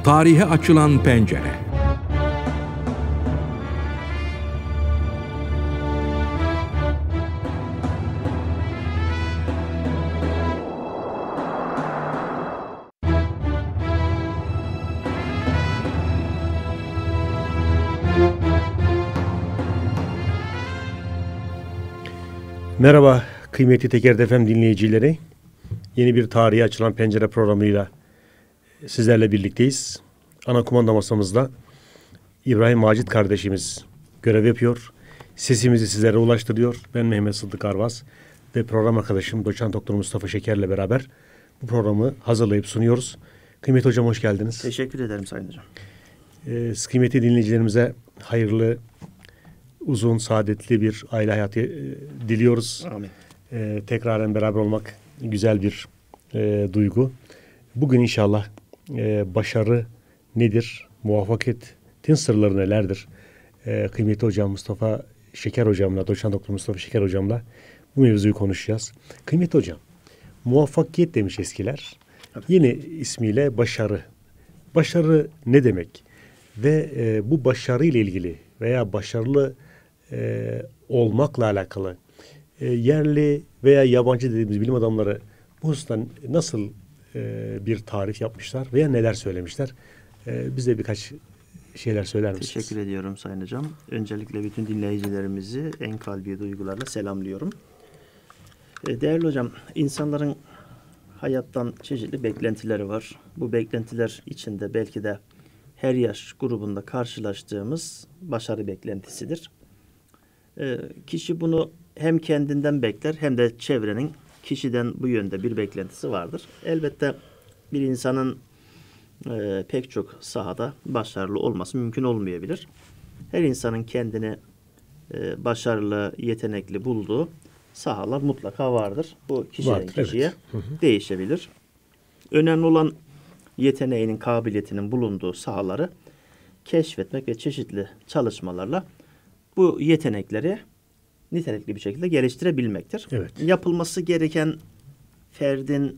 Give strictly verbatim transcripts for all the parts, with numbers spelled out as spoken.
Tarihe açılan pencere. Merhaba kıymetli Tekerde F M dinleyicileri. Yeni bir tarihe açılan pencere programıyla sizlerle birlikteyiz. Ana kumanda masamızda İbrahim Macit kardeşimiz görev yapıyor. Sesimizi sizlere ulaştırıyor. Ben Mehmet Sıddık Arvaz ve program arkadaşım Doçent Doktor Mustafa Şeker'le beraber bu programı hazırlayıp sunuyoruz. Kıymetli hocam hoş geldiniz. Teşekkür ederim Sayın Hocam. Ee, kıymetli dinleyicilerimize hayırlı, uzun, saadetli bir aile hayatı e, diliyoruz. Amin. Ee, tekraren beraber olmak güzel bir e, duygu. Bugün inşallah e, başarı nedir, muvaffakiyetin sırları nelerdir? E, kıymetli hocam Mustafa Şeker hocamla, Doçent Doktor Mustafa Şeker hocamla bu mevzuyu konuşacağız. Kıymetli hocam, muvaffakiyet demiş eskiler. Evet. Yeni ismiyle başarı. Başarı ne demek? Ve e, bu başarı ile ilgili veya başarılı e, olmakla alakalı e, yerli veya yabancı dediğimiz bilim adamları bu husustan nasıl e, bir tarif yapmışlar veya neler söylemişler? E, bize birkaç şeyler söyler misiniz? Teşekkür ediyorum Sayın Hocam. Öncelikle bütün dinleyicilerimizi en kalbi duygularla selamlıyorum. E, değerli hocam, insanların hayattan çeşitli beklentileri var. Bu beklentiler içinde belki de her yaş grubunda karşılaştığımız başarı beklentisidir. E, kişi bunu hem kendinden bekler hem de çevrenin kişiden bu yönde bir beklentisi vardır. Elbette bir insanın e, pek çok sahada başarılı olması mümkün olmayabilir. Her insanın kendini e, başarılı, yetenekli bulduğu sahalar mutlaka vardır. Bu kişiden Vardır, kişiye evet. Hı hı. değişebilir. Önemli olan yeteneğinin, kabiliyetinin bulunduğu sahaları keşfetmek ve çeşitli çalışmalarla bu yetenekleri nitelikli bir şekilde geliştirebilmektir. Evet. Yapılması gereken ferdin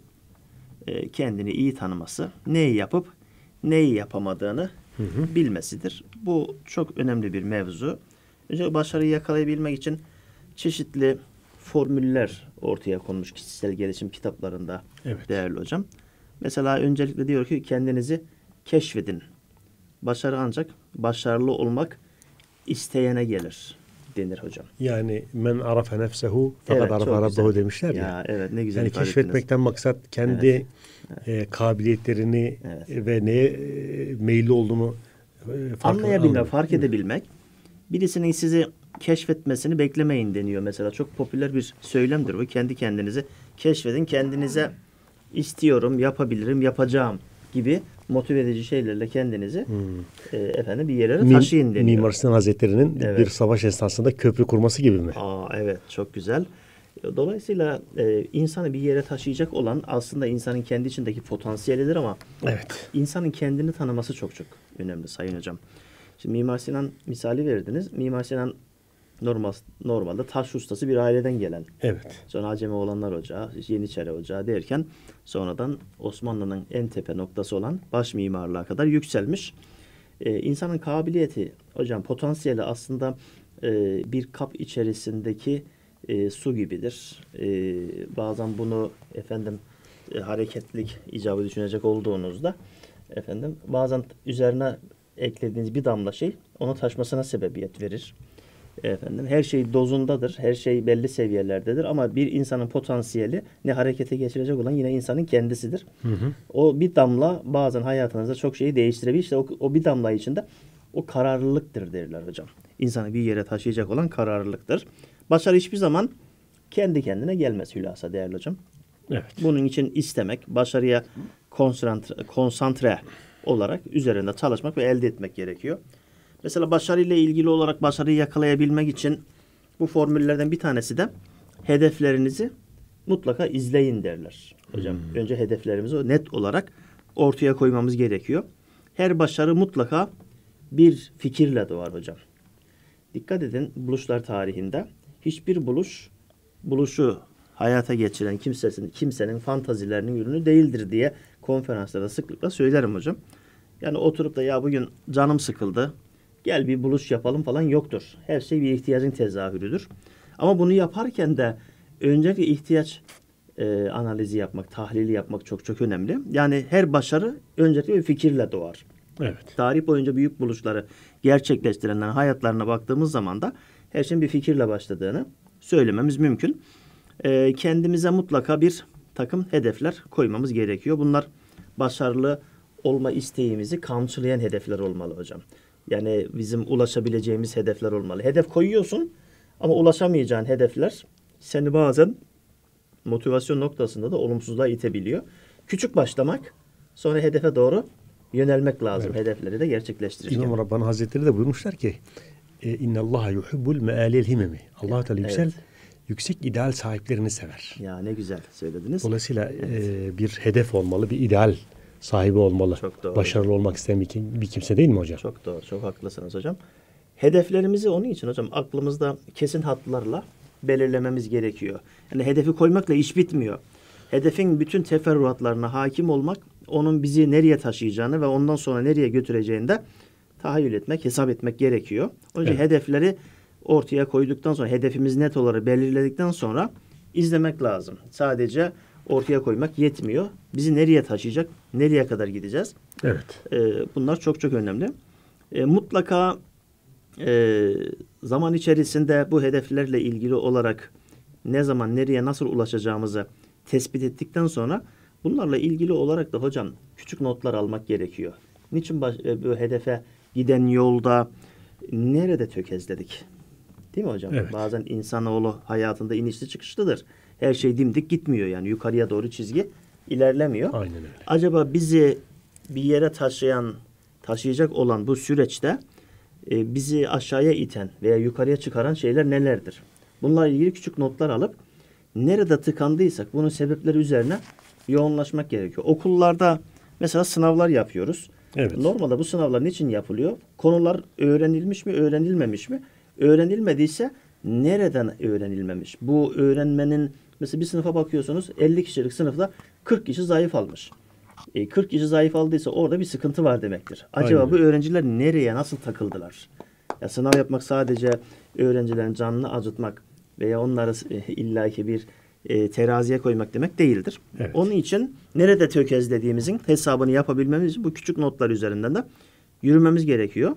e, kendini iyi tanıması, neyi yapıp neyi yapamadığını Hı hı. bilmesidir. Bu çok önemli bir mevzu. Önce başarıyı yakalayabilmek için çeşitli formüller ortaya konmuş kişisel gelişim kitaplarında Evet. değerli hocam. Mesela öncelikle diyor ki kendinizi keşfedin. Başarı ancak başarılı olmak isteyene gelir denir hocam. Yani men arafe nefsehu fakat Evet, arafe çok rabbehu güzel. demişler ya. Ya evet, ne güzel Yani ifade keşfetmekten ettiniz. maksat kendi e, kabiliyetlerini Evet. e, ve neye e, meyilli olduğunu e, fark Anlayabilmek, anlamak. fark edebilmek. Birisinin sizi keşfetmesini beklemeyin deniyor mesela. Çok popüler bir söylemdir bu. Kendi kendinizi keşfedin. Kendinize istiyorum, yapabilirim, yapacağım gibi motive edici şeylerle kendinizi Hmm. e, efendim bir yerlere Mim- taşıyın deniyor. Mimar Sinan Hazretleri'nin Evet. bir savaş esnasında köprü kurması gibi mi? Aa, evet, çok güzel. Dolayısıyla e, insanı bir yere taşıyacak olan aslında insanın kendi içindeki potansiyelidir ama Evet. insanın kendini tanıması çok çok önemli Sayın Hocam. Şimdi Mimar Sinan misali verdiniz. Mimar Sinan normal, normalde taş ustası bir aileden gelen. Evet. Sonra Acemoğlanlar Ocağı, Yeniçeri Ocağı derken sonradan Osmanlı'nın en tepe noktası olan baş mimarlığa kadar yükselmiş. Ee, insanın kabiliyeti, hocam potansiyeli aslında e, bir kap içerisindeki e, su gibidir. E, bazen bunu efendim e, hareketlilik icabı düşünecek olduğunuzda efendim bazen üzerine eklediğiniz bir damla şey onu taşmasına sebebiyet verir. Efendim her şey dozundadır. Her şey belli seviyelerdedir ama bir insanın potansiyeli ne harekete geçirecek olan yine insanın kendisidir. Hı hı. O bir damla bazen hayatınızda çok şeyi değiştirebilir. İşte o, o bir damla içinde o kararlılıktır derler hocam. İnsanı bir yere taşıyacak olan kararlılıktır. Başarı hiçbir zaman kendi kendine gelmez hülasa değerli hocam. Evet. Bunun için istemek, başarıya konsantre, konsantre olarak üzerinde çalışmak ve elde etmek gerekiyor. Mesela başarıyla ilgili olarak başarıyı yakalayabilmek için bu formüllerden bir tanesi de hedeflerinizi mutlaka izleyin derler. Hocam hmm. önce hedeflerimizi net olarak ortaya koymamız gerekiyor. Her başarı mutlaka bir fikirle doğar hocam. Dikkat edin, buluşlar tarihinde hiçbir buluş buluşu hayata geçiren kimsenin, kimsenin fantazilerinin ürünü değildir diye konferanslarda sıklıkla söylerim hocam. Yani oturup da ya bugün canım sıkıldı, gel bir buluş yapalım falan yoktur. Her şey bir ihtiyacın tezahürüdür. Ama bunu yaparken de öncelikle ihtiyaç e, analizi yapmak, tahlili yapmak çok çok önemli. Yani her başarı öncelikle bir fikirle doğar. Evet. Tarih boyunca büyük buluşları gerçekleştirenlerin hayatlarına baktığımız zaman da her şeyin bir fikirle başladığını söylememiz mümkün. E, kendimize mutlaka bir takım hedefler koymamız gerekiyor. Bunlar başarılı olma isteğimizi kamçılayan hedefler olmalı hocam. Yani bizim ulaşabileceğimiz hedefler olmalı. Hedef koyuyorsun ama ulaşamayacağın hedefler seni bazen motivasyon noktasında da olumsuzluğa itebiliyor. Küçük başlamak, sonra hedefe doğru yönelmek lazım. Evet. Hedefleri de gerçekleştirirken. İmam Rabbani Hazretleri de buyurmuşlar ki e, İnnallaha yuhibbul mealil himemi. Allah Teala yüksel, evet. yüksek ideal sahiplerini sever. Ya ne güzel söylediniz. Dolayısıyla evet. e, bir hedef olmalı, bir ideal sahibi olmalı. Çok doğru. Başarılı olmak isteyen bir, bir kimse değil mi hocam? Çok doğru, çok haklısınız hocam. Hedeflerimizi onun için hocam aklımızda kesin hatlarla belirlememiz gerekiyor. Yani hedefi koymakla iş bitmiyor. Hedefin bütün teferruatlarına hakim olmak, onun bizi nereye taşıyacağını ve ondan sonra nereye götüreceğini de tahayyül etmek, hesap etmek gerekiyor. Onun için evet. hedefleri ortaya koyduktan sonra, hedefimizi net olarak belirledikten sonra izlemek lazım. Sadece ortaya koymak yetmiyor. Bizi nereye taşıyacak, nereye kadar gideceğiz? Evet. Ee, bunlar çok çok önemli. Ee, mutlaka e, zaman içerisinde bu hedeflerle ilgili olarak ne zaman, nereye, nasıl ulaşacağımızı tespit ettikten sonra bunlarla ilgili olarak da hocam küçük notlar almak gerekiyor. Niçin baş, e, bu hedefe giden yolda nerede tökezledik? Değil mi hocam? Evet. Bazen insanoğlu hayatında inişli çıkışlıdır. Her şey dimdik gitmiyor yani yukarıya doğru çizgi ilerlemiyor. Aynen öyle. Acaba bizi bir yere taşıyan, taşıyacak olan bu süreçte e, bizi aşağıya iten veya yukarıya çıkaran şeyler nelerdir? Bunlarla ilgili küçük notlar alıp nerede tıkandıysak bunun sebepleri üzerine yoğunlaşmak gerekiyor. Okullarda mesela sınavlar yapıyoruz. Evet. Normalde bu sınavlar niçin yapılıyor? Konular öğrenilmiş mi, öğrenilmemiş mi? Öğrenilmediyse nereden öğrenilmemiş? Bu öğrenmenin mesela bir sınıfa bakıyorsunuz elli kişilik sınıfta kırk kişi zayıf almış. E, kırk kişi zayıf aldıysa orada bir sıkıntı var demektir. Acaba Aynen. bu öğrenciler nereye, nasıl takıldılar? Ya sınav yapmak sadece öğrencilerin canını acıtmak veya onları e, illaki bir e, teraziye koymak demek değildir. Evet. Onun için nerede tökezlediğimizin hesabını yapabilmemiz için bu küçük notlar üzerinden de yürümemiz gerekiyor.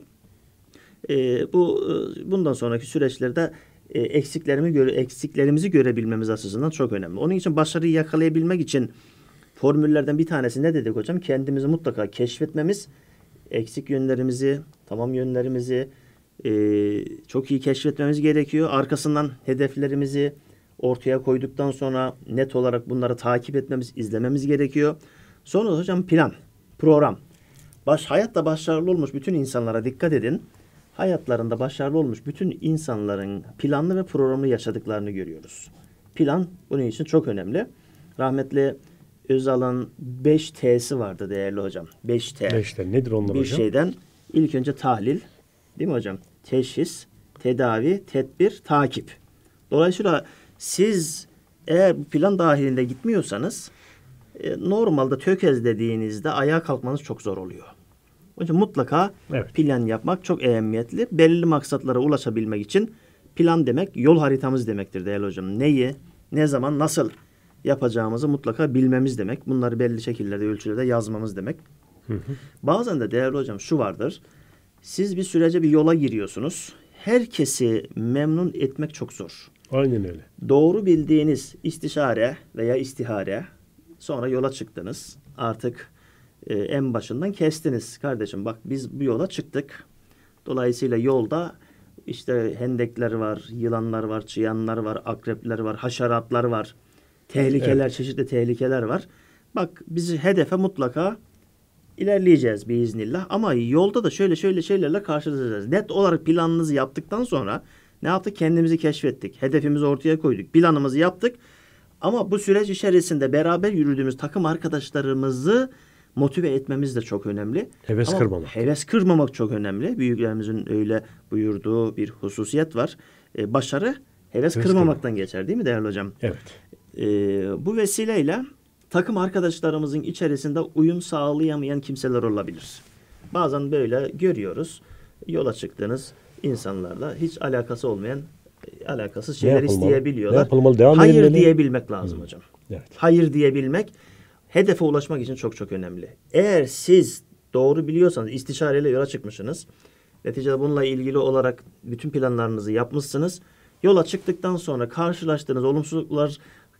E, bu e, bundan sonraki süreçlerde e, eksiklerimi göre eksiklerimizi görebilmemiz açısından çok önemli. Onun için başarıyı yakalayabilmek için formüllerden bir tanesi ne dedik hocam? Kendimizi mutlaka keşfetmemiz, eksik yönlerimizi, tamam yönlerimizi e, çok iyi keşfetmemiz gerekiyor. Arkasından hedeflerimizi ortaya koyduktan sonra net olarak bunları takip etmemiz, izlememiz gerekiyor. Sonra hocam plan, program. Baş, hayatta başarılı olmuş bütün insanlara dikkat edin. Hayatlarında başarılı olmuş bütün insanların planlı ve programlı yaşadıklarını görüyoruz. Plan bunun için çok önemli. Rahmetli Özal'ın beş T'si vardı değerli hocam. beş T. beş T nedir onlar bir hocam? Bir şeyden ilk önce tahlil, değil mi hocam? Teşhis, tedavi, tedbir, takip. Dolayısıyla siz eğer bu plan dahilinde gitmiyorsanız e, normalde tökezlediğinizde ayağa kalkmanız çok zor oluyor. Onun için mutlaka evet. plan yapmak çok ehemmiyetli. Belirli maksatlara ulaşabilmek için plan demek yol haritamız demektir değerli hocam. Neyi, ne zaman, nasıl yapacağımızı mutlaka bilmemiz demek. Bunları belli şekillerde, ölçülerde yazmamız demek. Hı hı. Bazen de değerli hocam şu vardır. Siz bir sürece bir yola giriyorsunuz. Herkesi memnun etmek çok zor. Aynen öyle. Doğru bildiğiniz istişare veya istihare sonra yola çıktınız. Artık e, en başından kestiniz. Kardeşim bak biz bu yola çıktık. Dolayısıyla yolda işte hendekler var, yılanlar var, çıyanlar var, akrepler var, haşeratlar var. Tehlikeler, evet. çeşitli tehlikeler var. Bak biz hedefe mutlaka ilerleyeceğiz biiznillah. Ama yolda da şöyle şöyle şeylerle karşılaşacağız. Net olarak planınızı yaptıktan sonra ne yaptık? Kendimizi keşfettik. Hedefimizi ortaya koyduk. Planımızı yaptık. Ama bu süreç içerisinde beraber yürüdüğümüz takım arkadaşlarımızı motive etmemiz de çok önemli. Heves Ama kırmamak. Heves kırmamak çok önemli. Büyüklerimizin öyle buyurduğu bir hususiyet var. Ee, başarı heves, heves kırmamaktan kırmamak. geçer değil mi değerli hocam? Evet. Ee, bu vesileyle takım arkadaşlarımızın içerisinde uyum sağlayamayan kimseler olabilir. bazen böyle görüyoruz. Yola çıktığınız insanlarla hiç alakası olmayan, alakasız şeyler yapılmalı? isteyebiliyorlar. Ne yapılmalı? Devam Hayır edilmeli. diyebilmek lazım hocam. Evet. Hayır diyebilmek hedefe ulaşmak için çok çok önemli. Eğer siz doğru biliyorsanız, istişareyle yola çıkmışsınız. Neticede bununla ilgili olarak bütün planlarınızı yapmışsınız. Yola çıktıktan sonra karşılaştığınız olumsuzluklar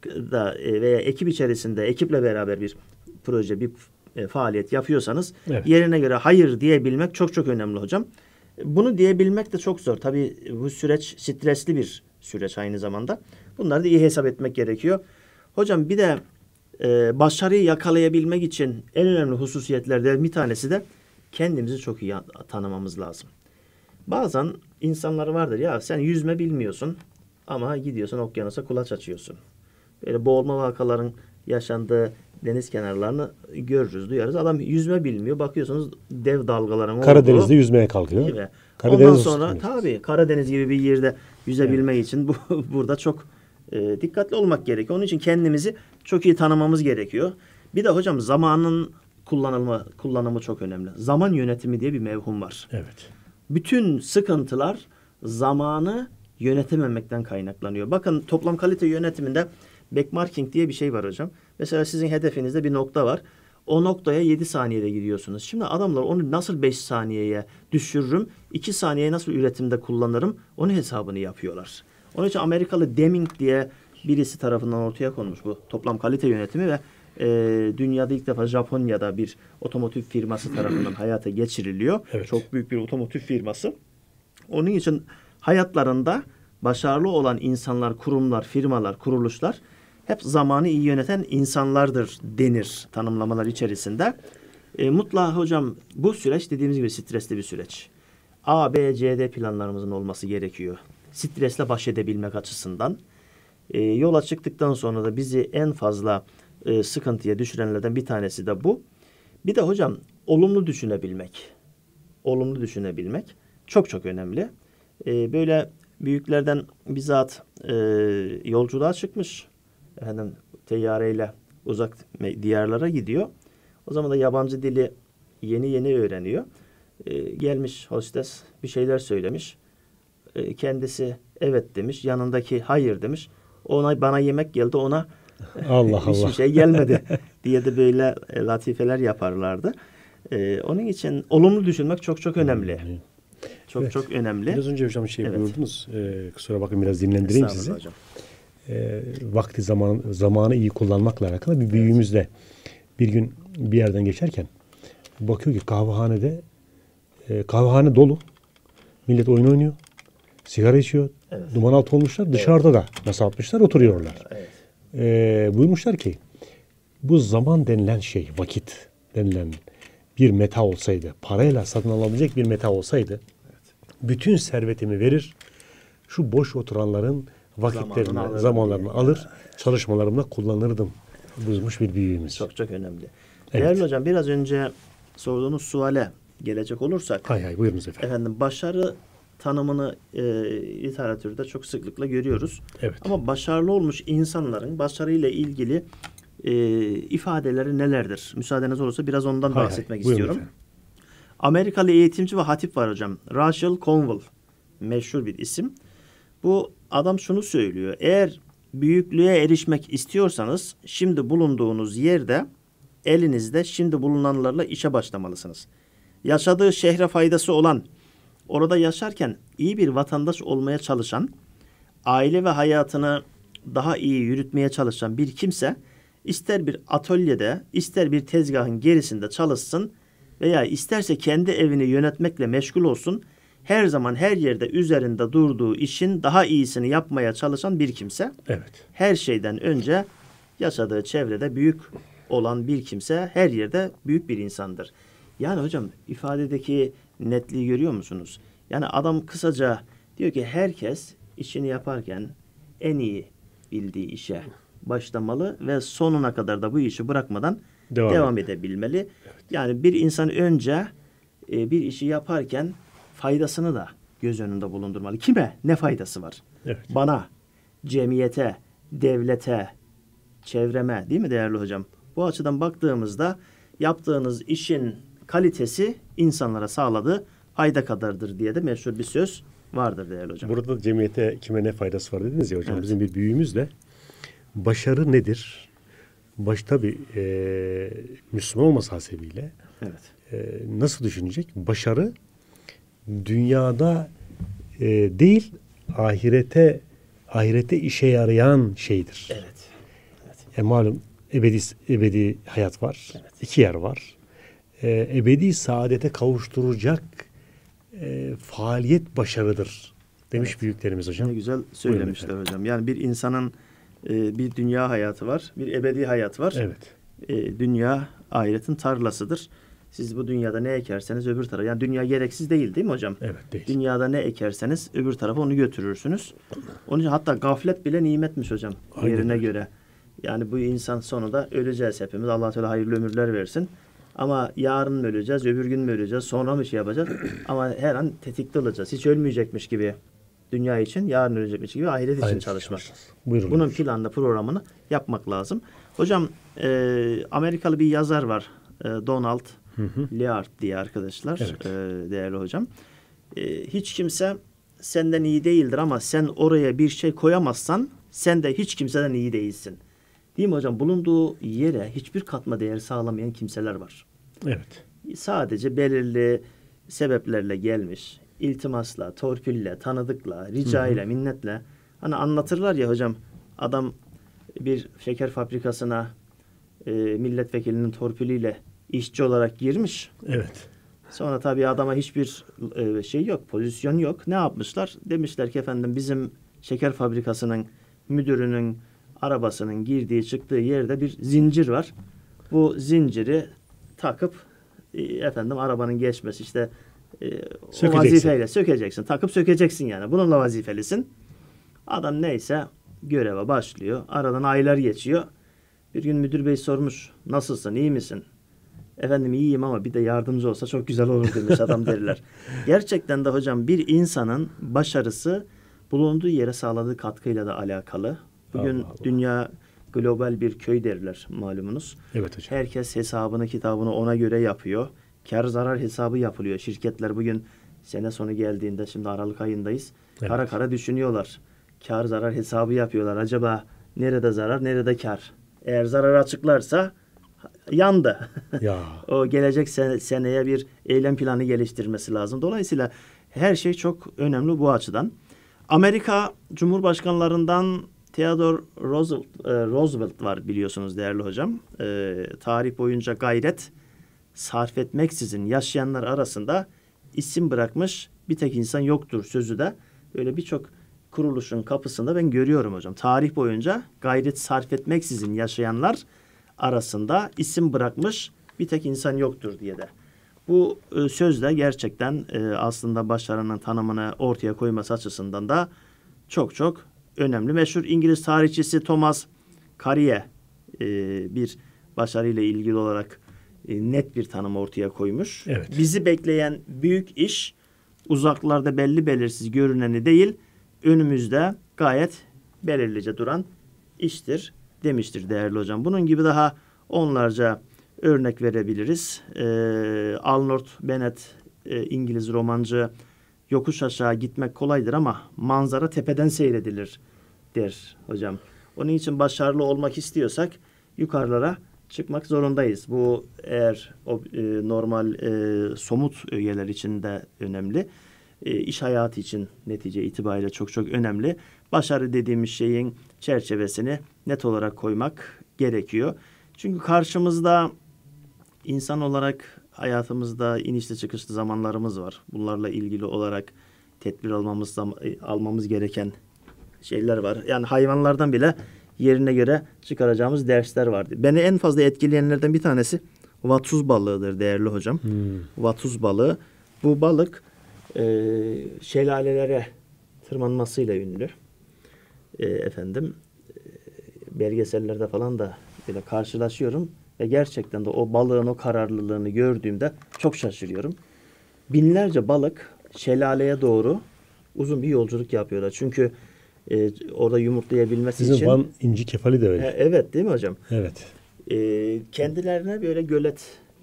da veya ekip içerisinde ekiple beraber bir proje, bir e, faaliyet yapıyorsanız Evet. yerine göre hayır diyebilmek çok çok önemli hocam. Bunu diyebilmek de çok zor. Tabii bu süreç stresli bir süreç aynı zamanda. Bunları da iyi hesap etmek gerekiyor. Hocam bir de e, başarıyı yakalayabilmek için en önemli hususiyetlerden bir tanesi de kendimizi çok iyi tanımamız lazım. Bazen insanlar vardır ya, sen yüzme bilmiyorsun ama gidiyorsun okyanusa kulaç açıyorsun. Böyle boğulma vakaların yaşandığı deniz kenarlarını görürüz, duyarız. Adam yüzme bilmiyor. Bakıyorsunuz dev dalgaların olduğu. Karadeniz'de yüzmeye kalkıyor. Değil mi? Karadeniz Ondan sonra olsun. tabii Karadeniz gibi bir yerde yüzebilmek için bu burada çok e, dikkatli olmak gerekiyor. Onun için kendimizi çok iyi tanımamız gerekiyor. Bir de hocam zamanın kullanılma kullanımı çok önemli. Zaman yönetimi diye bir mevhum var. Evet. Bütün sıkıntılar zamanı yönetememekten kaynaklanıyor. Bakın toplam kalite yönetiminde backmarking diye bir şey var hocam. Mesela sizin hedefinizde bir nokta var. O noktaya yedi saniyede gidiyorsunuz. Şimdi adamlar onu nasıl beş saniyeye düşürürüm, iki saniyeyi nasıl üretimde kullanırım, onun hesabını yapıyorlar. Onun için Amerikalı Deming diye birisi tarafından ortaya konmuş bu toplam kalite yönetimi ve e, dünyada ilk defa Japonya'da bir otomotiv firması tarafından hayata geçiriliyor. Evet. Çok büyük bir otomotiv firması. Onun için hayatlarında başarılı olan insanlar, kurumlar, firmalar, kuruluşlar hep zamanı iyi yöneten insanlardır denir tanımlamalar içerisinde. E, mutlaka hocam bu süreç dediğimiz gibi stresli bir süreç. A, B, C, D planlarımızın olması gerekiyor. Stresle baş edebilmek açısından. E, yola çıktıktan sonra da bizi en fazla e, sıkıntıya düşürenlerden bir tanesi de bu. Bir de hocam olumlu düşünebilmek. Olumlu düşünebilmek çok çok önemli. E, böyle büyüklerden bizzat e, yolculuğa çıkmış. Efendim teyyareyle uzak diyarlara gidiyor. O zaman da yabancı dili yeni yeni öğreniyor. Ee, gelmiş hostes bir şeyler söylemiş. Ee, kendisi evet demiş. Yanındaki hayır demiş. Ona bana yemek geldi, ona Allah hiçbir Allah. şey gelmedi diye de böyle e, latifeler yaparlardı. Ee, onun için olumlu düşünmek çok çok önemli. Çok Evet. çok önemli. Biraz önce hocam şey Evet. buyurdunuz. Ee, kusura bakın biraz dinlendireyim sizi. Hocam. E, vakti zaman zamanı iyi kullanmakla alakalı bir büyüğümüz de bir gün bir yerden geçerken bakıyor ki kahvehanede e, kahvehane dolu. Millet oyun oynuyor. Sigara içiyor. Evet. Duman altı olmuşlar. Dışarıda da masa atmışlar, oturuyorlar. Evet. E, buyurmuşlar ki bu zaman denilen şey, vakit denilen bir meta olsaydı, parayla satın alabilecek bir meta olsaydı bütün servetimi verir, şu boş oturanların vakitlerini, Zamanını alırım zamanlarını diye. alır, çalışmalarımda kullanırdım. Buyurmuş bir büyüğümüz. Çok çok önemli. Evet. Değerli hocam, biraz önce sorduğunuz suale gelecek olursak, Hay hay buyurunuz efendim. efendim başarı tanımını e, literatürde çok sıklıkla görüyoruz. Evet. Ama başarılı olmuş insanların başarıyla ilgili e, ifadeleri nelerdir? Müsaadeniz olursa biraz ondan Hay hay, bahsetmek buyurun istiyorum. efendim. Amerikalı eğitimci ve hatip var hocam. Rachel Conwell. Meşhur bir isim. Bu adam şunu söylüyor. Eğer büyüklüğe erişmek istiyorsanız şimdi bulunduğunuz yerde elinizde şimdi bulunanlarla işe başlamalısınız. Yaşadığı şehre faydası olan, orada yaşarken iyi bir vatandaş olmaya çalışan, aile ve hayatını daha iyi yürütmeye çalışan bir kimse ister bir atölyede, ister bir tezgahın gerisinde çalışsın veya isterse kendi evini yönetmekle meşgul olsun, her zaman her yerde üzerinde durduğu işin daha iyisini yapmaya çalışan bir kimse, Evet. her şeyden önce yaşadığı çevrede büyük olan bir kimse her yerde büyük bir insandır. Yani hocam ifadedeki netliği görüyor musunuz? Yani adam kısaca diyor ki herkes işini yaparken en iyi bildiği işe başlamalı ve sonuna kadar da bu işi bırakmadan Devam, devam edebilmeli. Evet. Yani bir insan önce e, bir işi yaparken faydasını da göz önünde bulundurmalı. Kime ne faydası var? Evet. Bana, cemiyete, devlete, çevreme, değil mi değerli hocam? Bu açıdan baktığımızda yaptığınız işin kalitesi insanlara sağladığı fayda kadardır diye de meşhur bir söz vardır değerli hocam. Burada cemiyete kime ne faydası var dediniz ya hocam. Evet. Bizim bir büyüğümüz de başarı nedir? Baş tabii e, Müslüman olması hasebiyle Evet. e, nasıl düşünecek? Başarı dünyada e, değil ahirete ahirete işe yarayan şeydir. Evet. Evet. E, malum ebedi ebedi hayat var. Evet. İki yer var. E, ebedi saadete kavuşturacak e, faaliyet başarıdır demiş Evet. büyüklerimiz hocam. Ne güzel söylemişler Buyurun hocam. Yani bir insanın e, bir dünya hayatı var, bir ebedi hayat var. Evet. E, dünya ahiretin tarlasıdır. Siz bu dünyada ne ekerseniz öbür tarafa, yani dünya gereksiz değil değil mi hocam? Evet değil. Dünyada ne ekerseniz öbür tarafa onu götürürsünüz. Onun için hatta gaflet bile nimetmiş hocam Aynen yerine öyle. göre. Yani bu insan sonunda öleceğiz hepimiz. Allah Teala hayırlı ömürler versin. Ama yarın mı öleceğiz, öbür gün mü öleceğiz, sonra mı şey yapacağız? Ama her an tetikte olacağız. Hiç ölmeyecekmiş gibi dünya için, yarın ölecekmiş gibi ahiret için Aynen. çalışmak. Buyurun. Bunun planını, programını yapmak lazım. Hocam e, Amerikalı bir yazar var. E, Donald Hı hı. Leard diye arkadaşlar. Evet. E, değerli hocam. E, hiç kimse senden iyi değildir ama sen oraya bir şey koyamazsan sen de hiç kimseden iyi değilsin. Değil mi hocam? Bulunduğu yere hiçbir katma değer sağlamayan kimseler var. Evet. Sadece belirli sebeplerle gelmiş. İltimasla, torpille, tanıdıkla, ricayla, minnetle. Hani anlatırlar ya hocam, adam bir şeker fabrikasına e, milletvekilinin torpiliyle işçi olarak girmiş. Evet. Sonra tabii adama hiçbir e, şey yok, pozisyon yok. Ne yapmışlar? Demişler ki efendim bizim şeker fabrikasının müdürünün arabasının girdiği çıktığı yerde bir zincir var. Bu zinciri takıp e, efendim arabanın geçmesi işte e, o Sökeceksin. vazifeyle sökeceksin. Takıp sökeceksin yani. Bununla vazifelisin. Adam neyse göreve başlıyor. Aradan aylar geçiyor. Bir gün müdür bey sormuş. Nasılsın? İyi misin? Efendim iyiyim ama bir de yardımcı olsa çok güzel olur demiş adam derler. Gerçekten de hocam bir insanın başarısı bulunduğu yere sağladığı katkıyla da alakalı. Bugün Allah Allah. dünya global bir köy derler malumunuz. Evet hocam. Herkes hesabını kitabını ona göre yapıyor. Kar zarar hesabı yapılıyor. Şirketler bugün sene sonu geldiğinde şimdi Aralık ayındayız. Evet. Kara kara düşünüyorlar. Kar zarar hesabı yapıyorlar. Acaba nerede zarar nerede kar? Eğer zarar açıklarsa yandı. Ya. O gelecek sene, seneye bir eylem planı geliştirmesi lazım. Dolayısıyla her şey çok önemli bu açıdan. Amerika Cumhurbaşkanlarından Theodore Roosevelt, e, Roosevelt var biliyorsunuz değerli hocam. E, tarih boyunca gayret sarf etmeksizin yaşayanlar arasında isim bırakmış bir tek insan yoktur sözü de öyle birçok kuruluşun kapısında ben görüyorum hocam. Tarih boyunca gayret sarf etmeksizin yaşayanlar arasında isim bırakmış bir tek insan yoktur diye de. Bu e, söz de gerçekten e, aslında başarının tanımını ortaya koyması açısından da çok çok önemli. Meşhur İngiliz tarihçisi Thomas Carrier e, bir başarıyla ilgili olarak e, net bir tanım ortaya koymuş. Evet. Bizi bekleyen büyük iş uzaklarda belli belirsiz görüneni değil, önümüzde gayet belirlice duran iştir demiştir değerli hocam. Bunun gibi daha onlarca örnek verebiliriz. Ee, Arnold Bennett e, İngiliz romancı yokuş aşağı gitmek kolaydır ama manzara tepeden seyredilir der hocam. Onun için başarılı olmak istiyorsak yukarılara çıkmak zorundayız. Bu eğer o, e, normal e, somut ögeler için de önemli. E, iş hayatı için netice itibariyle çok çok önemli. Başarı dediğimiz şeyin çerçevesini net olarak koymak gerekiyor. Çünkü karşımızda insan olarak hayatımızda inişli çıkışlı zamanlarımız var. Bunlarla ilgili olarak tedbir almamız almamız gereken şeyler var. Yani hayvanlardan bile yerine göre çıkaracağımız dersler vardı. Beni en fazla etkileyenlerden bir tanesi vatuz balığıdır değerli hocam. Hmm. Vatuz balığı. Bu balık e, şelalelere tırmanmasıyla ünlü. E, efendim e, belgesellerde falan da böyle karşılaşıyorum ve gerçekten de o balığın o kararlılığını gördüğümde çok şaşırıyorum. Binlerce balık şelaleye doğru uzun bir yolculuk yapıyorlar. Çünkü e, orada yumurtlayabilmesi Sizin için. Van İnci Kefali de öyle. E, evet değil mi hocam? Evet. E, kendilerine böyle gölet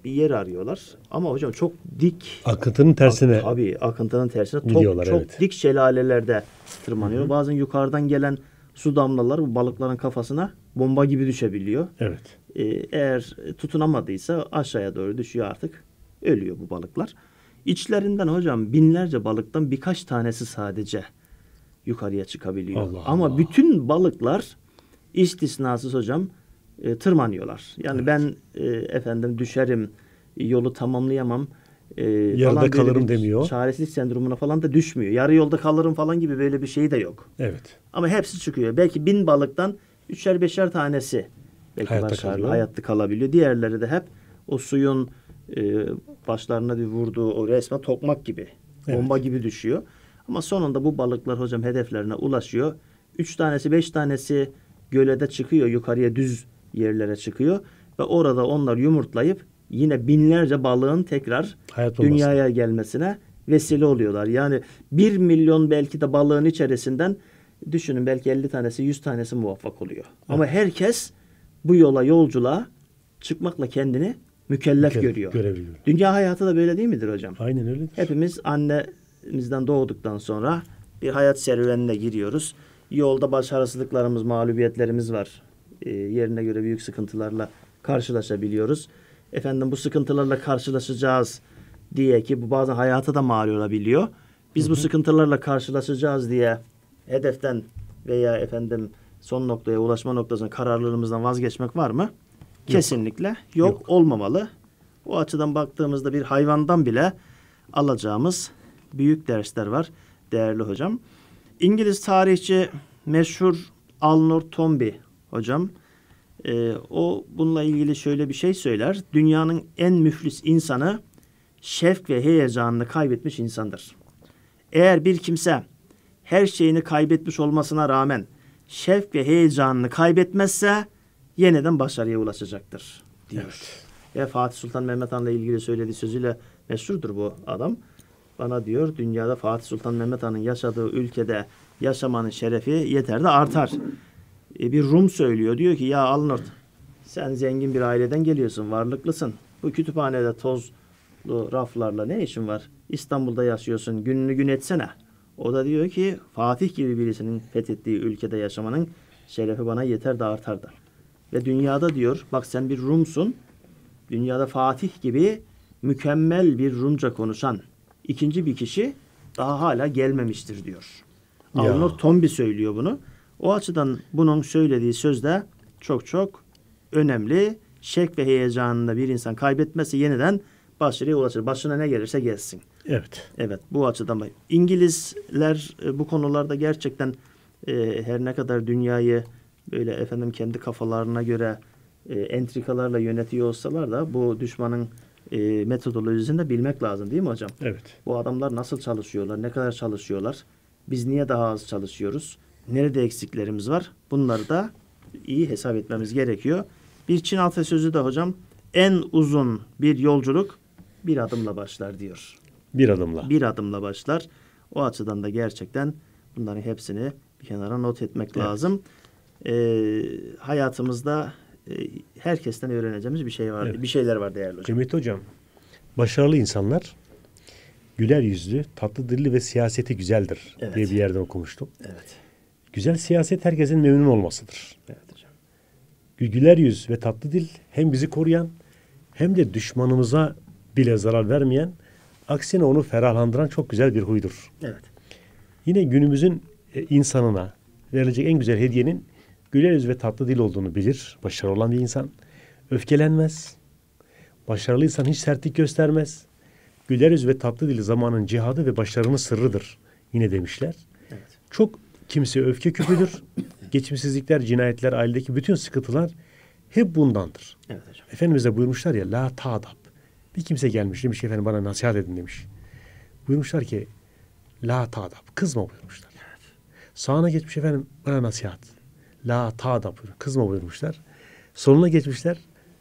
bir yer arıyorlar. Ama hocam çok dik. Akıntının tersine. Tabii akıntının tersine. Gidiyorlar, Çok, çok evet. dik şelalelerde tırmanıyor. Hı hı. Bazen yukarıdan gelen su damlaları bu balıkların kafasına bomba gibi düşebiliyor. Evet. Ee, eğer tutunamadıysa aşağıya doğru düşüyor artık. Ölüyor bu balıklar. İçlerinden hocam binlerce balıktan birkaç tanesi sadece yukarıya çıkabiliyor. Allah Ama Allah. bütün balıklar istisnasız hocam e, tırmanıyorlar. Yani evet. ben e, efendim düşerim, yolu tamamlayamam. E, Yarıda kalırım demiyor. Çaresizlik sendromuna falan da düşmüyor. Yarı yolda kalırım falan gibi böyle bir şey de yok. Evet. Ama hepsi çıkıyor. Belki bin balıktan üçer beşer tanesi belki hayatta başarılı, kalıyor. hayatta kalabiliyor. Diğerleri de hep o suyun e, başlarına bir vurduğu o resmen tokmak gibi, evet. bomba gibi düşüyor. Ama sonunda bu balıklar hocam hedeflerine ulaşıyor. Üç tanesi, beş tanesi gölede çıkıyor, yukarıya düz yerlere çıkıyor ve orada onlar yumurtlayıp yine binlerce balığın tekrar hayat dünyaya olmasın. gelmesine vesile oluyorlar. Yani bir milyon belki de balığın içerisinden düşünün belki elli tanesi, yüz tanesi muvaffak oluyor. Evet. Ama herkes bu yola, yolculuğa çıkmakla kendini mükellef Mükellef görüyor. Görebiliyor. Dünya hayatı da böyle değil midir hocam? Aynen öyledir. Hepimiz annemizden doğduktan sonra bir hayat serüvenine giriyoruz. Yolda başarısızlıklarımız, mağlubiyetlerimiz var. E, yerine göre büyük sıkıntılarla karşılaşabiliyoruz. Efendim bu sıkıntılarla karşılaşacağız diye ki bu bazen hayata da mal olabiliyor. Biz hı hı. bu sıkıntılarla karşılaşacağız diye hedeften veya efendim son noktaya ulaşma noktasına kararlılığımızdan vazgeçmek var mı? Yok. Kesinlikle yok, yok, olmamalı. O açıdan baktığımızda bir hayvandan bile alacağımız büyük dersler var değerli hocam. İngiliz tarihçi meşhur Arnold Toynbee hocam, e, o bununla ilgili şöyle bir şey söyler. Dünyanın en müflis insanı şevk ve heyecanını kaybetmiş insandır. Eğer bir kimse her şeyini kaybetmiş olmasına rağmen şevk ve heyecanını kaybetmezse yeniden başarıya ulaşacaktır diyor. Evet. Ve Fatih Sultan Mehmet Han'la ilgili söylediği sözüyle meşhurdur bu adam. Bana diyor dünyada Fatih Sultan Mehmet Han'ın yaşadığı ülkede yaşamanın şerefi yeter de artar. E, bir Rum söylüyor. Diyor ki ya Arnold sen zengin bir aileden geliyorsun, varlıklısın. Bu kütüphanede tozlu raflarla ne işin var? İstanbul'da yaşıyorsun, gününü gün etsene. O da diyor ki Fatih gibi birisinin fethettiği ülkede yaşamanın şerefi bana yeter de artar da. Ve dünyada diyor bak sen bir Rumsun. Dünyada Fatih gibi mükemmel bir Rumca konuşan ikinci bir kişi daha hala gelmemiştir diyor. Arnold Toynbee söylüyor bunu. O açıdan bunun söylediği söz de çok çok önemli. Şevk ve heyecanını bir insan kaybetmesi yeniden başarıya ulaşır. Başına ne gelirse gelsin. Evet. Evet bu açıdan. İngilizler e, bu konularda gerçekten e, her ne kadar dünyayı böyle efendim kendi kafalarına göre e, entrikalarla yönetiyor olsalar da bu düşmanın e, metodolojisini de bilmek lazım değil mi hocam? Evet. Bu adamlar nasıl çalışıyorlar, ne kadar çalışıyorlar, biz niye daha az çalışıyoruz, nerede eksiklerimiz var, bunları da iyi hesap etmemiz gerekiyor. Bir Çin atasözü de hocam en uzun bir yolculuk bir adımla başlar diyor. Bir adımla. Bir adımla başlar. O açıdan da gerçekten bunların hepsini bir kenara not etmek evet. lazım. Ee, hayatımızda e, herkesten öğreneceğimiz bir şey var, evet. bir şeyler var değerli hocam. Cemiyet hocam, başarılı insanlar güler yüzlü, tatlı dilli ve siyaseti güzeldir evet. diye bir yerden okumuştum. Evet. Güzel siyaset herkesin memnun olmasıdır. Evet hocam. Güler yüz ve tatlı dil hem bizi koruyan hem de düşmanımıza bile zarar vermeyen, aksine onu ferahlandıran çok güzel bir huydur. Evet. Yine günümüzün e, insanına verilecek en güzel hediyenin güler yüz ve tatlı dil olduğunu bilir. Başarılı olan bir insan öfkelenmez. Başarılı insan hiç sertlik göstermez. Güler yüz ve tatlı dil zamanın cihadı ve başarının sırrıdır. Yine demişler. Evet. Çok kimse öfke küpüdür. Geçimsizlikler, cinayetler, ailedeki bütün sıkıntılar hep bundandır. Evet hocam. Efendimiz de buyurmuşlar ya la ta'dab. Bir kimse gelmiş demiş ki efendim bana nasihat edin demiş. Buyurmuşlar ki la ta'dab. Kızma buyurmuşlar. Evet. Sağına geçmiş efendim bana nasihat. La ta'dab. Kızma buyurmuşlar. Soluna geçmişler.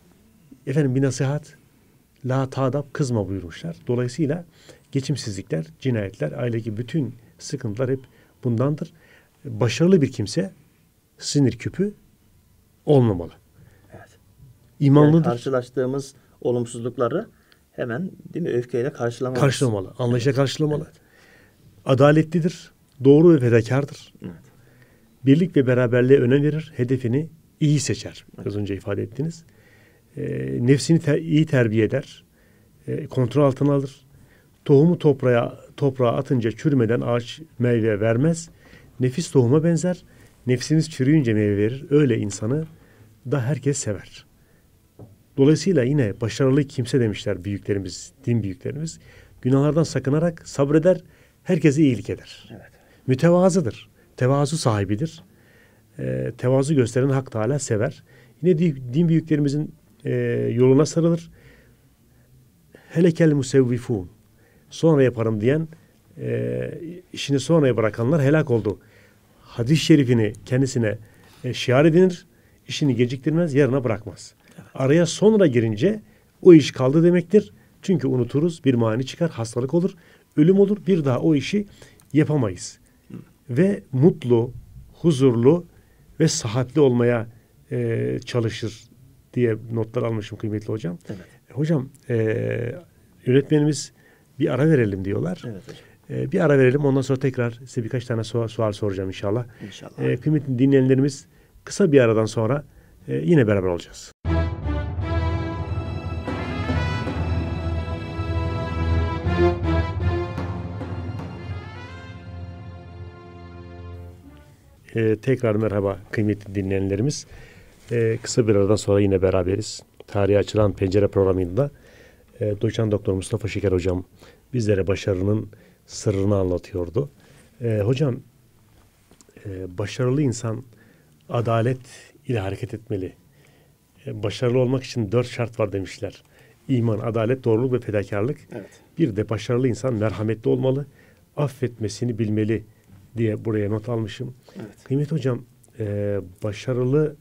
Efendim bir nasihat. La ta'dab. Kızma buyurmuşlar. Dolayısıyla geçimsizlikler, cinayetler, ailedeki bütün sıkıntılar hep bundandır. Başarılı bir kimse sinir küpü olmamalı. Evet. İmanlıdır. Yani karşılaştığımız olumsuzlukları hemen değil mi öfkeyle karşılamalı. Karşılamalı. Anlayışla evet. karşılamalı. Evet. Adaletlidir. Doğru ve fedakardır. Evet. Birlik ve beraberliğe önem verir. Hedefini iyi seçer. Az önce ifade ettiniz. E, nefsini te- iyi terbiye eder. E, kontrol altına alır. Tohumu toprağa, toprağa atınca çürümeden ağaç meyve vermez. Nefis tohuma benzer. Nefsimiz çürüyünce meyve verir. Öyle insanı da herkes sever. Dolayısıyla yine başarılı kimse demişler büyüklerimiz, din büyüklerimiz. Günahlardan sakınarak sabreder, herkese iyilik eder. Evet. Mütevazıdır. Tevazu sahibidir. E, tevazu gösteren Hak Teâlâ sever. Yine din büyüklerimizin e, yoluna sarılır. Helekel musevvifûn. Sonra yaparım diyen, e, işini sonraya bırakanlar helak oldu. Hadis-i şerifini kendisine e, şiar edinir. İşini geciktirmez, yarına bırakmaz. Evet. Araya sonra girince o iş kaldı demektir. Çünkü unuturuz, bir mani çıkar, hastalık olur, ölüm olur. Bir daha o işi yapamayız. Hı. Ve mutlu, huzurlu ve sıhhatli olmaya e, çalışır diye notlar almışım kıymetli hocam. Evet. Hocam e, yönetmenimiz bir ara verelim diyorlar. Evet hocam. E, bir ara verelim. Ondan sonra tekrar size birkaç tane sual, sual soracağım inşallah. İnşallah. E, kıymetli dinleyenlerimiz kısa bir aradan sonra e, yine beraber olacağız. E, tekrar merhaba kıymetli dinleyenlerimiz. E, kısa bir aradan sonra yine beraberiz. Tarihe açılan pencere programında e, Doçent Doktor Mustafa Şeker hocam bizlere başarının sırrını anlatıyordu. E, hocam e, başarılı insan adalet ile hareket etmeli. E, başarılı olmak için dört şart var demişler. İman, adalet, doğruluk ve fedakarlık. Evet. Bir de başarılı insan merhametli olmalı, affetmesini bilmeli diye buraya not almışım. Evet. Kıymetli hocam, e, başarılı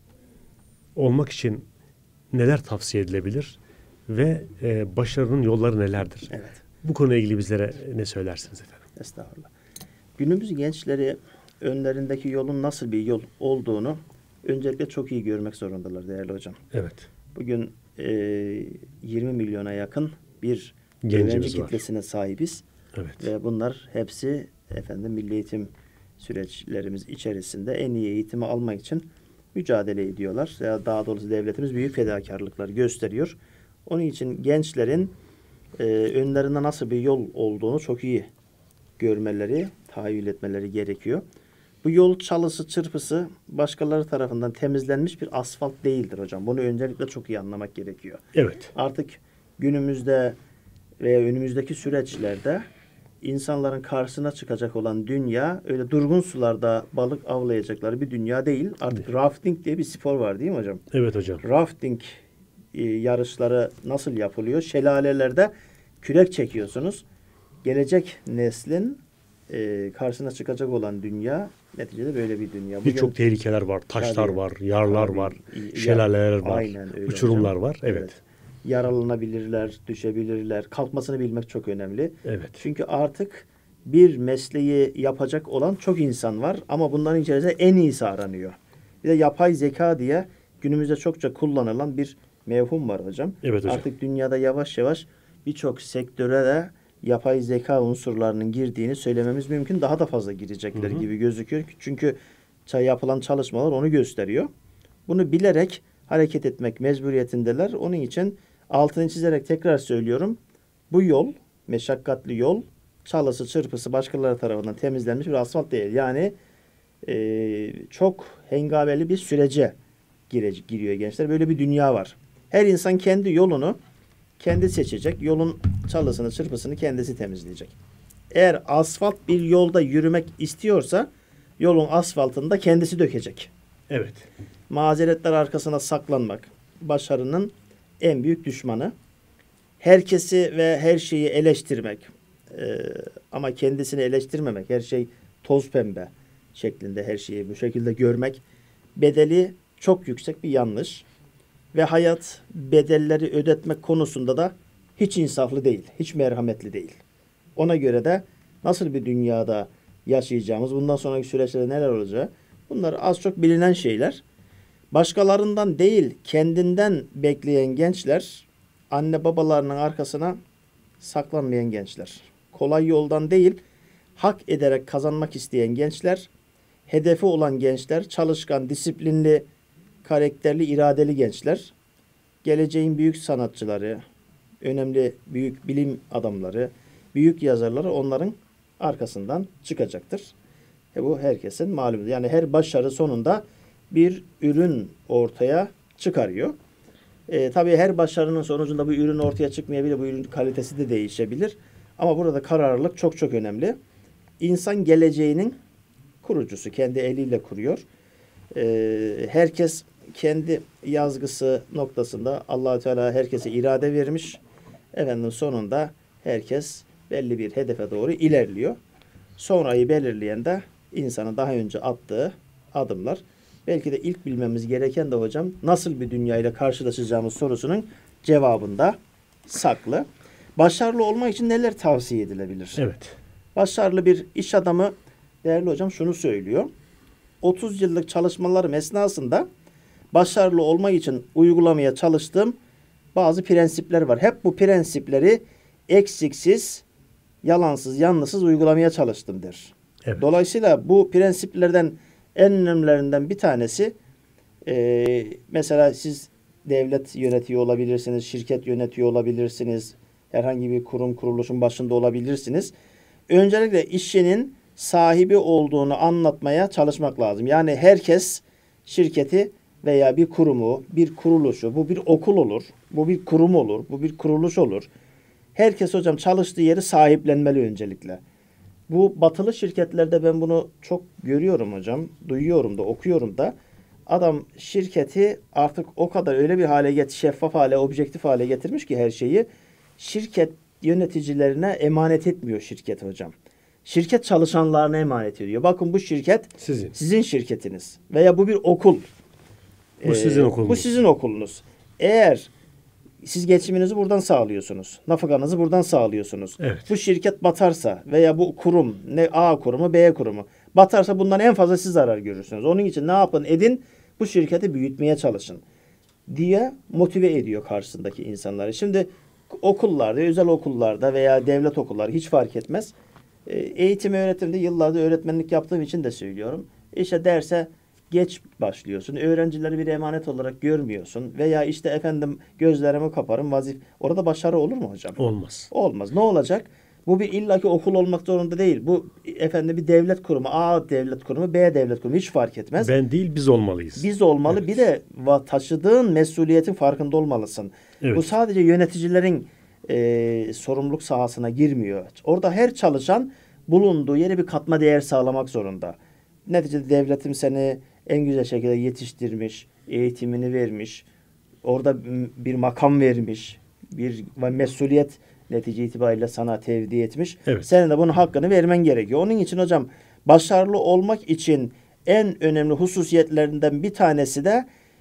olmak için neler tavsiye edilebilir ve e, başarının yolları nelerdir? Evet. Bu konuyla ilgili bizlere ne söylersiniz efendim? Estağfurullah. Günümüz gençleri önlerindeki yolun nasıl bir yol olduğunu öncelikle çok iyi görmek zorundalar değerli hocam. Evet. Bugün e, yirmi milyona yakın bir Gencimiz öğrenci var. kitlesine sahibiz. Evet. Ve bunlar hepsi efendim milli eğitim süreçlerimiz içerisinde en iyi eğitimi almak için mücadele ediyorlar. Ya daha doğrusu devletimiz büyük fedakarlıklar gösteriyor. Onun için gençlerin e, önlerinde nasıl bir yol olduğunu çok iyi görmeleri, tahayyül etmeleri gerekiyor. Bu yol çalısı, çırpısı başkaları tarafından temizlenmiş bir asfalt değildir hocam. Bunu öncelikle çok iyi anlamak gerekiyor. Evet. Artık günümüzde veya önümüzdeki süreçlerde insanların karşısına çıkacak olan dünya öyle durgun sularda balık avlayacakları bir dünya değil. Artık evet. Rafting diye bir spor var değil mi hocam? Evet hocam. Rafting e, yarışları nasıl yapılıyor? Şelalelerde kürek çekiyorsunuz. Gelecek neslin e, karşısına çıkacak olan dünya neticede böyle bir dünya. Birçok tehlikeler var. Taşlar tabii, var, yarlar tabii, var, ya, şelaleler var, aynen öyle uçurumlar hocam. var. Evet. Evet. Yaralanabilirler, düşebilirler. Kalkmasını bilmek çok önemli. Evet. Çünkü artık bir mesleği yapacak olan çok insan var ama bunların içerisinde en iyisi aranıyor. Bir de yapay zeka diye günümüzde çokça kullanılan bir mevhum var hocam. Evet hocam. Artık dünyada yavaş yavaş birçok sektöre de yapay zeka unsurlarının girdiğini söylememiz mümkün. Daha da fazla girecekler hı hı. gibi gözüküyor. Çünkü yapılan çalışmalar onu gösteriyor. Bunu bilerek hareket etmek mecburiyetindeler. Onun için altını çizerek tekrar söylüyorum. Bu yol, meşakkatli yol, çalısı, çırpısı başkaları tarafından temizlenmiş bir asfalt değil. Yani e, çok hengabeli bir sürece gire, giriyor gençler. Böyle bir dünya var. Her insan kendi yolunu kendi seçecek. Yolun çalısını, çırpısını kendisi temizleyecek. Eğer asfalt bir yolda yürümek istiyorsa yolun asfaltını da kendisi dökecek. Evet. Mazeretler arkasına saklanmak başarının en büyük düşmanı. Herkesi ve her şeyi eleştirmek ee, ama kendisini eleştirmemek, her şey toz pembe şeklinde her şeyi bu şekilde görmek bedeli çok yüksek bir yanlış. Ve hayat bedelleri ödetmek konusunda da hiç insaflı değil, hiç merhametli değil. Ona göre de nasıl bir dünyada yaşayacağımız, bundan sonraki süreçte neler olacağı, bunlar az çok bilinen şeyler. Başkalarından değil, kendinden bekleyen gençler anne babalarının arkasına saklanmayan gençler. Kolay yoldan değil, hak ederek kazanmak isteyen gençler, hedefi olan gençler, çalışkan, disiplinli, karakterli, iradeli gençler, geleceğin büyük sanatçıları, önemli büyük bilim adamları, büyük yazarları onların arkasından çıkacaktır. E bu herkesin malumu. Yani her başarı sonunda bir ürün ortaya çıkarıyor. E, tabii her başarının sonucunda bu ürün ortaya çıkmayabilir. Bu ürün kalitesi de değişebilir. Ama burada kararlılık çok çok önemli. İnsan geleceğinin kurucusu. Kendi eliyle kuruyor. E, herkes kendi yazgısı noktasında Allah-u Teala herkese irade vermiş. Efendim sonunda herkes belli bir hedefe doğru ilerliyor. Sonrayı belirleyen de insanın daha önce attığı adımlar. Belki de ilk bilmemiz gereken de hocam nasıl bir dünyayla karşılaşacağımız sorusunun cevabında saklı. Başarılı olmak için neler tavsiye edilebilir? Evet. Başarılı bir iş adamı değerli hocam şunu söylüyor. otuz yıllık çalışmalarım esnasında başarılı olmak için uygulamaya çalıştığım bazı prensipler var. Hep bu prensipleri eksiksiz, yalansız, yanlısız uygulamaya çalıştım der. Evet. Dolayısıyla bu prensiplerden en önemlilerinden bir tanesi e, mesela siz devlet yönetiyor olabilirsiniz, şirket yönetiyor olabilirsiniz, herhangi bir kurum kuruluşun başında olabilirsiniz. Öncelikle işinin sahibi olduğunu anlatmaya çalışmak lazım. Yani herkes şirketi veya bir kurumu, bir kuruluşu, bu bir okul olur, bu bir kurum olur, bu bir kuruluş olur. Herkes hocam çalıştığı yeri sahiplenmeli öncelikle. Bu batılı şirketlerde ben bunu çok görüyorum hocam. Duyuyorum da, okuyorum da. Adam şirketi artık o kadar öyle bir hale get, şeffaf hale, objektif hale getirmiş ki her şeyi. Şirket yöneticilerine emanet etmiyor şirket hocam. Şirket çalışanlarına emanet ediyor. Bakın bu şirket Sizin. sizin şirketiniz. Veya bu bir okul. Bu sizin okulunuz. Bu sizin okulunuz. Eğer siz geçiminizi buradan sağlıyorsunuz. Nafakanızı buradan sağlıyorsunuz. Evet. Bu şirket batarsa veya bu kurum ne A kurumu B kurumu batarsa bundan en fazla siz zarar görürsünüz. Onun için ne yapın edin bu şirketi büyütmeye çalışın diye motive ediyor karşısındaki insanları. Şimdi okullarda, özel okullarda veya devlet okulları hiç fark etmez. Eğitim öğretimde yıllardır öğretmenlik yaptığım için de söylüyorum. İşte derse geç başlıyorsun. Öğrencileri bir emanet olarak görmüyorsun. Veya işte efendim gözlerimi kaparım vazif. Orada başarı olur mu hocam? Olmaz. Olmaz. Ne olacak? Bu bir illaki okul olmak zorunda değil. Bu efendim bir devlet kurumu. A devlet kurumu, B devlet kurumu hiç fark etmez. Ben değil biz olmalıyız. Biz olmalı. Evet. Bir de taşıdığın mesuliyetin farkında olmalısın. Evet. Bu sadece yöneticilerin e, sorumluluk sahasına girmiyor. Orada her çalışan bulunduğu yere bir katma değer sağlamak zorunda. Neticede devletim seni en güzel şekilde yetiştirmiş, eğitimini vermiş, orada bir makam vermiş, bir mesuliyet netice itibariyle sana tevdi etmiş. Evet. Senin de bunun hakkını vermen gerekiyor. Onun için hocam başarılı olmak için en önemli hususiyetlerinden bir tanesi de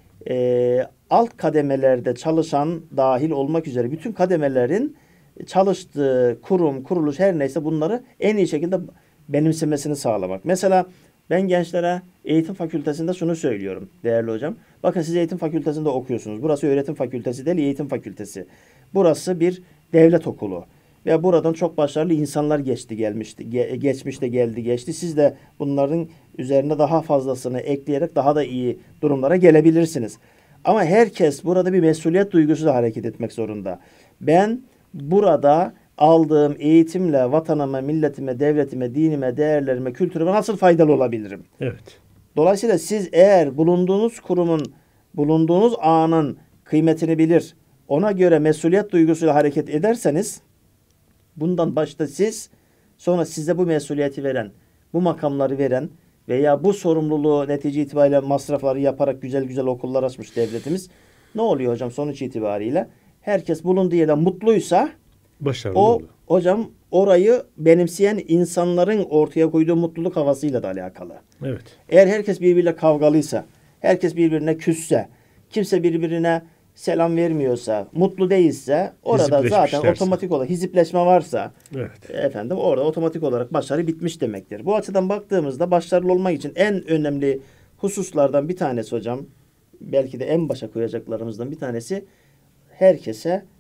e, alt kademelerde çalışan dahil olmak üzere bütün kademelerin çalıştığı kurum, kuruluş her neyse bunları en iyi şekilde benimsemesini sağlamak. Mesela ben gençlere eğitim fakültesinde şunu söylüyorum değerli hocam. Bakın siz eğitim fakültesinde okuyorsunuz. Burası öğretim fakültesi değil, eğitim fakültesi. Burası bir devlet okulu. Ve buradan çok başarılı insanlar geçti, gelmişti, ge- geçmişte geldi, geçti. Siz de bunların üzerine daha fazlasını ekleyerek daha da iyi durumlara gelebilirsiniz. Ama herkes burada bir mesuliyet duygusuyla hareket etmek zorunda. Ben burada aldığım eğitimle vatanıma, milletime, devletime, dinime, değerlerime, kültürüme nasıl faydalı olabilirim? Evet. Dolayısıyla siz eğer bulunduğunuz kurumun, bulunduğunuz anın kıymetini bilir, ona göre mesuliyet duygusuyla hareket ederseniz, bundan başta siz, sonra size bu mesuliyeti veren, bu makamları veren veya bu sorumluluğu netice itibariyle masrafları yaparak güzel güzel okullar açmış devletimiz. Ne oluyor hocam sonuç itibariyle? Herkes bulunduğu yerden mutluysa, Başarılı o oldu. hocam orayı benimseyen insanların ortaya koyduğu mutluluk havasıyla da alakalı. Evet. Eğer herkes birbiriyle kavgalıysa, herkes birbirine küsse, kimse birbirine selam vermiyorsa, mutlu değilse orada zaten Hizipleşmişlerse. otomatik olarak hizipleşme varsa Evet. efendim orada otomatik olarak başarı bitmiş demektir. Bu açıdan baktığımızda başarılı olmak için en önemli hususlardan bir tanesi hocam, belki de en başa koyacaklarımızdan bir tanesi herkese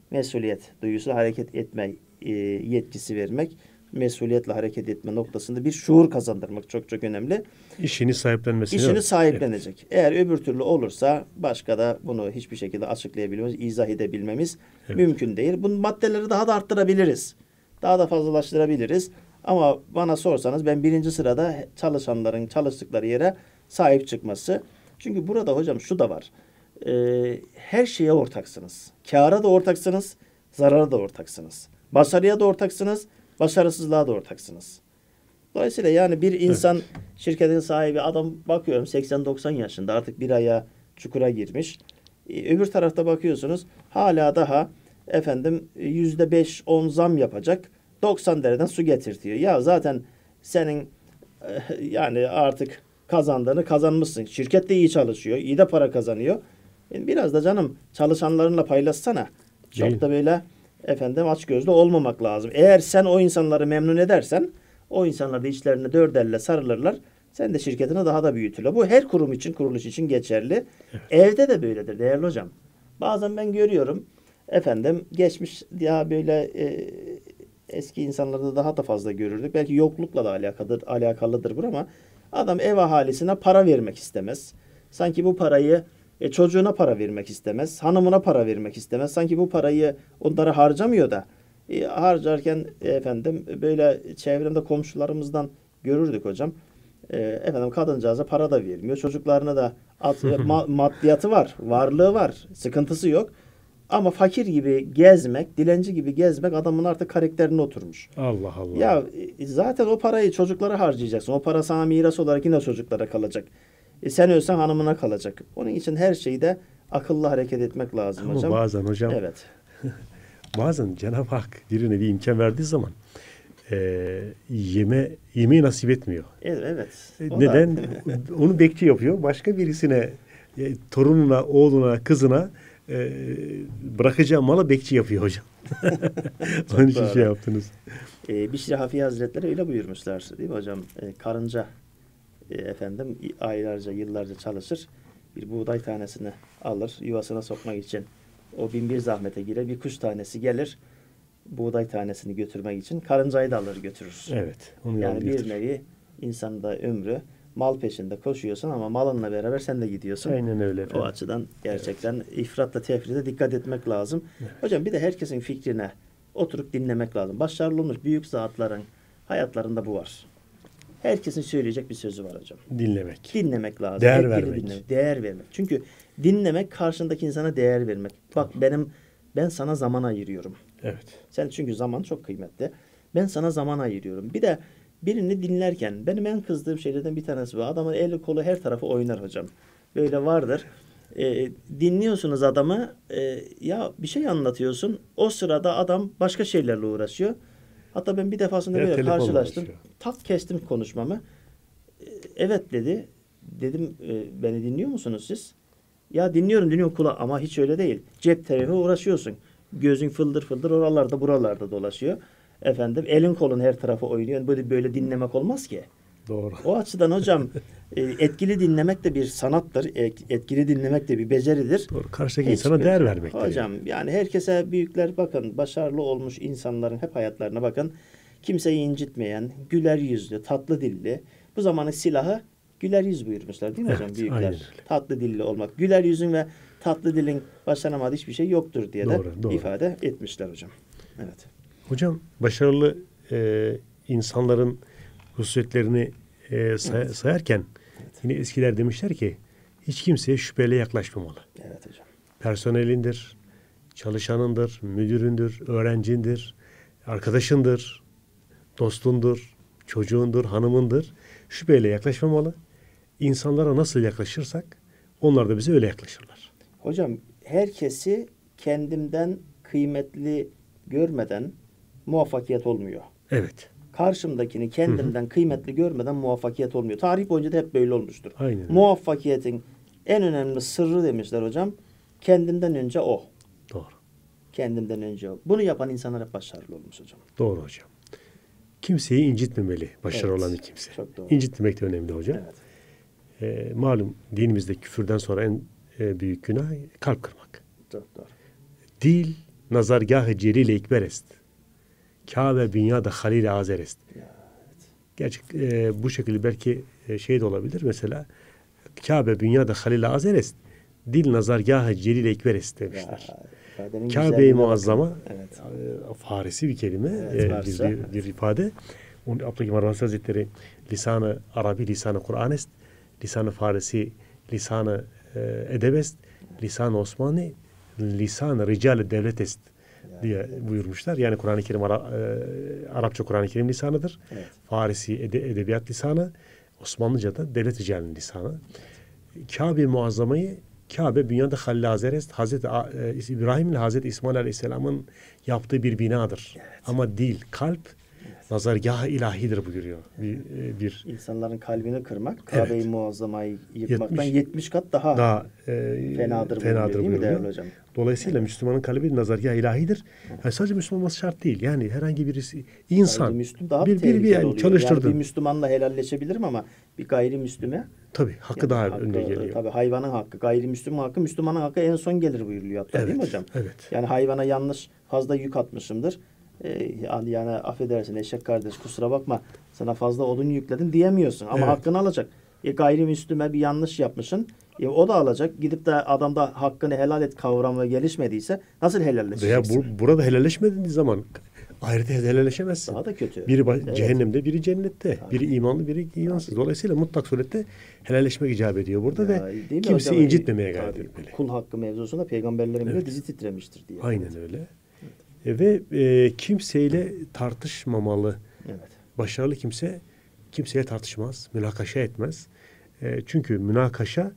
mesuliyet duygusu, hareket etme e, yetkisi vermek, mesuliyetle hareket etme noktasında bir şuur kazandırmak çok çok önemli. İşini sahiplenmesi. İşini evet. sahiplenecek. Evet. Eğer öbür türlü olursa başka da bunu hiçbir şekilde açıklayabilmemiz, izah edebilmemiz Evet. mümkün değil. Bunun maddeleri daha da arttırabiliriz. Daha da fazlalaştırabiliriz. Ama bana sorsanız ben birinci sırada çalışanların çalıştıkları yere sahip çıkması. Çünkü burada hocam şu da var. Ee, her şeye ortaksınız. Kâra da ortaksınız, zarara da ortaksınız. Başarıya da ortaksınız, başarısızlığa da ortaksınız. Dolayısıyla yani bir insan, evet. şirketin sahibi adam bakıyorum seksen doksan yaşında artık bir aya çukura girmiş. Ee, öbür tarafta bakıyorsunuz hala daha efendim yüzde beş on zam yapacak. doksan dereden su getirtiyor. Ya zaten senin e, yani artık kazandığını kazanmışsın. Şirket de iyi çalışıyor. İyi de para kazanıyor. Yani biraz da canım çalışanlarınla paylaşsana. Çok Değil. da böyle efendim açgözlü olmamak lazım. Eğer sen o insanları memnun edersen o insanlar da içlerine dört elle sarılırlar. Sen de şirketini daha da büyütürler. Bu her kurum için, kuruluş için geçerli. Evet. Evde de böyledir değerli hocam. Bazen ben görüyorum efendim geçmiş ya böyle e, eski insanlarda daha da fazla görürdük. Belki yoklukla da alakalıdır, alakalıdır bu ama adam ev ahalisine para vermek istemez. Sanki bu parayı e, çocuğuna para vermek istemez. Hanımına para vermek istemez. Sanki bu parayı onlara harcamıyor da e, harcarken e, efendim böyle çevremde komşularımızdan görürdük hocam. E, efendim kadıncağıza para da vermiyor. Çocuklarına da at, ma, maddiyatı var. Varlığı var. Sıkıntısı yok. Ama fakir gibi gezmek, dilenci gibi gezmek adamın artık karakterine oturmuş. Allah Allah. Ya e, zaten o parayı çocuklara harcayacaksın. O para sana miras olarak yine çocuklara kalacak. E, sen ölsen hanımına kalacak. Onun için her şeyde akıllı hareket etmek lazım Ama hocam. bazen hocam. Evet. bazen Cenab-ı Hak birine bir imkan verdiği zaman e, yeme yemeği nasip etmiyor. Evet. evet. E, neden? Onu bekçi yapıyor. Başka birisine, e, torununa, oğluna, kızına e, bırakacağı malı bekçi yapıyor hocam. Onun için şey yaptınız. E, Bişri Hafiye Hazretleri öyle buyurmuşlar değil mi hocam? E, karınca e, efendim aylarca, yıllarca çalışır. Bir buğday tanesini alır, yuvasına sokmak için. O bin bir zahmete girer. Bir kuş tanesi gelir, buğday tanesini götürmek için. Karıncayı da alır götürür. Evet. Onu yani bir götürür. nevi insanın da ömrü mal peşinde koşuyorsun ama malınla beraber sen de gidiyorsun. Aynen öyle efendim. O açıdan gerçekten evet. ifratla tefrite dikkat etmek lazım. Evet. Hocam bir de herkesin fikrine oturup dinlemek lazım. Başarılı olmuş büyük zatların hayatlarında bu var. Herkesin söyleyecek bir sözü var hocam. Dinlemek. Dinlemek lazım. Değer Etkili vermek. Dinlemek, değer vermek. Çünkü dinlemek karşındaki insana değer vermek. Bak benim ben sana zaman ayırıyorum. Evet. Sen çünkü zaman çok kıymetli. Ben sana zaman ayırıyorum. Bir de birini dinlerken benim en kızdığım şeylerden bir tanesi bu. Adamın eli kolu her tarafı oynar hocam. Böyle vardır. E, dinliyorsunuz adamı. E, ya bir şey anlatıyorsun. O sırada adam başka şeylerle uğraşıyor. Hatta ben bir defasında Ya, böyle karşılaştım. uğraşıyor. Tak kestim konuşmamı. E, evet dedi. Dedim e, beni dinliyor musunuz siz? Ya dinliyorum dinliyorum kulağı ama hiç öyle değil. Cep telefonu uğraşıyorsun. Gözün fıldır fıldır oralarda buralarda dolaşıyor. Efendim elin kolun her tarafı oynuyor. Böyle böyle dinlemek olmaz ki. Doğru. O açıdan hocam e, etkili dinlemek de bir sanattır. Etkili dinlemek de bir beceridir. Doğru. Karşıdaki Hiç insana bir- değer vermektir. Hocam yani. yani herkese büyükler bakın başarılı olmuş insanların hep hayatlarına bakın. Kimseyi incitmeyen, güler yüzlü, tatlı dilli. Bu zamanın silahı güler yüz buyurmuşlar değil mi hocam Evet, büyükler? aynen öyle. Tatlı dilli olmak. Güler yüzün ve tatlı dilin başaramadığı hiçbir şey yoktur diye de Doğru, doğru. ifade etmişler hocam. Evet. Hocam başarılı e, insanların hususiyetlerini e, say- Evet. sayarken yine eskiler demişler ki hiç kimseye şüpheyle yaklaşmamalı. Evet hocam. Personelindir, çalışanındır, müdüründür, öğrencindir, arkadaşındır, dostundur, çocuğundur, hanımındır. Şüpheyle yaklaşmamalı. İnsanlara nasıl yaklaşırsak onlar da bize öyle yaklaşırlar. Hocam herkesi kendimden kıymetli görmeden muvaffakiyet olmuyor. Evet. Karşımdakini kendimden kıymetli görmeden muvaffakiyet olmuyor. Tarih boyunca da hep böyle olmuştur. Aynen öyle. Muvaffakiyetin en önemli sırrı demişler hocam. Kendinden önce o. Doğru. Kendinden önce o. Bunu yapan insanlar hep başarılı olmuş hocam. Doğru hocam. Kimseyi incitmemeli başarılı Evet, olan bir kimse. çok doğru. İncitmemek de önemli hocam. Evet. Ee, malum dinimizde küfürden sonra en e, büyük günah kalp kırmak. Çok doğru. Dil nazargah-ı celil ekber est. Kabe dünyada halil-i azer est. Gerçek e, bu şekilde belki e, şey de olabilir. Mesela Kabe dünyada halil-i azer est. Dil nazargah-ı celil ekber est demişler. Kabe-i Muazzama evet. e, Farisi bir kelime, evet, e, bir, bir ifade. Onun Abdülkerim Arvasi Hazretleri lisanı Arabi, lisanı Kur'an est, lisanı Farisi, lisanı e, edeb est, lisanı Osmanlı, lisanı rical-i devlet est diye buyurmuşlar. Yani Kur'an-ı Kerim Ara, e, Arapça Kur'an-ı Kerim lisanıdır. Evet. Farisi ede, edebiyat lisanı, Osmanlıca'da devlet ricalinin lisanı. Kabe-i Muazzama'yı Kabe dünyada Halil-i Azer est. Hazreti e, İbrahim ile Hazreti İsmail Aleyhisselam'ın yaptığı bir binadır. Evet. Ama dil, kalp evet. nazargah-ı ilahidir buyuruyor. Bir, bir İnsanların kalbini kırmak, Kabe-i evet. Muazzama'yı yıkmaktan yetmiş kat daha, daha e, fenadır, fenadır buyuruyor, değil mi değerli hocam? Dolayısıyla evet. Müslümanın kalbi nazargah ilahidir. Evet. Yani sadece Müslüman olması şart değil. Yani herhangi birisi insan Müslüm daha bir, bir, bir yani çalıştırdın. Yani bir Müslümanla helalleşebilirim ama bir gayrimüslime tabii hakkı yani, daha hakkı, önde geliyor. Tabii hayvanın hakkı, gayrimüslimın hakkı, Müslümanın hakkı en son gelir buyuruluyor hatta evet, değil mi hocam? Evet. Yani hayvana yanlış fazla yük atmışımdır. Ee, yani affedersin eşek kardeş kusura bakma sana fazla odun yükledim diyemiyorsun ama evet. hakkını alacak. E, gayrimüslime bir yanlış yapmışsın. E, o da alacak. Gidip de adamda hakkını helal et kavramı gelişmediyse nasıl helalleşeceksin? Veya bu, burada helalleşmediğin zaman ahirete helalleşemezsin. Daha da kötü. Biri evet. cehennemde, biri cennette. Tabii. Biri imanlı, biri imansız. Tabii. Dolayısıyla mutlak surette helalleşmek icap ediyor burada ya, ve kimseyi hocam, incitmemeye gayret etmeli. Kul hakkı mevzusunda peygamberlerin evet. bile dizi titremiştir diye. Aynen evet. öyle. Evet. Ve e, kimseyle tartışmamalı. Evet. Başarılı kimse kimseye tartışmaz, münakaşa etmez. E, çünkü münakaşa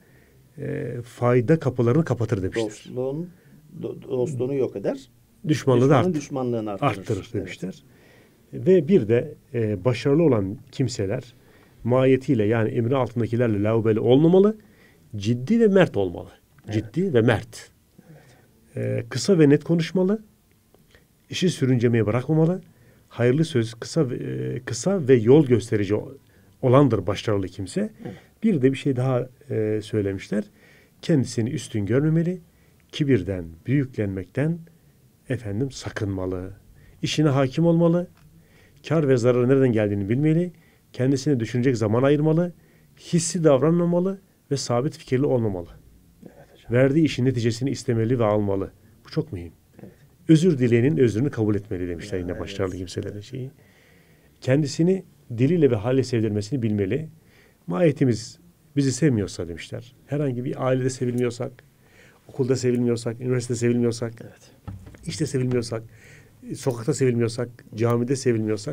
e, fayda kapılarını kapatır demiştir. Dostluğun dostluğunu yok eder. Düşmanlığı da art, düşmanlığını artırır. arttırır demişler. Evet. Ve bir de e, başarılı olan kimseler mahiyetiyle yani emri altındakilerle laubali olmamalı. Ciddi ve mert olmalı. Evet. Ciddi ve mert. Evet. E, kısa ve net konuşmalı. İşi sürüncemeye bırakmamalı. Hayırlı söz kısa e, kısa ve yol gösterici olandır başarılı kimse. Evet. Bir de bir şey daha e, söylemişler. Kendisini üstün görmemeli. Kibirden, büyüklenmekten efendim sakınmalı. İşine hakim olmalı. Kar ve zararı nereden geldiğini bilmeli. Kendisine düşünecek zaman ayırmalı. Hissi davranmamalı ve sabit fikirli olmamalı. Evet, verdiği işin neticesini istemeli ve almalı. Bu çok mühim. Evet. Özür dileyenin özrünü kabul etmeli demişler ya, yine evet. başarılı kimselerin şeyi. Kendisini diliyle ve halle sevdirmesini bilmeli. Mahiyetimiz bizi sevmiyorsa demişler. Herhangi bir ailede sevilmiyorsak, okulda sevilmiyorsak, üniversitede sevilmiyorsak, evet. işte sevilmiyorsak, sokakta sevilmiyorsak, camide sevilmiyorsak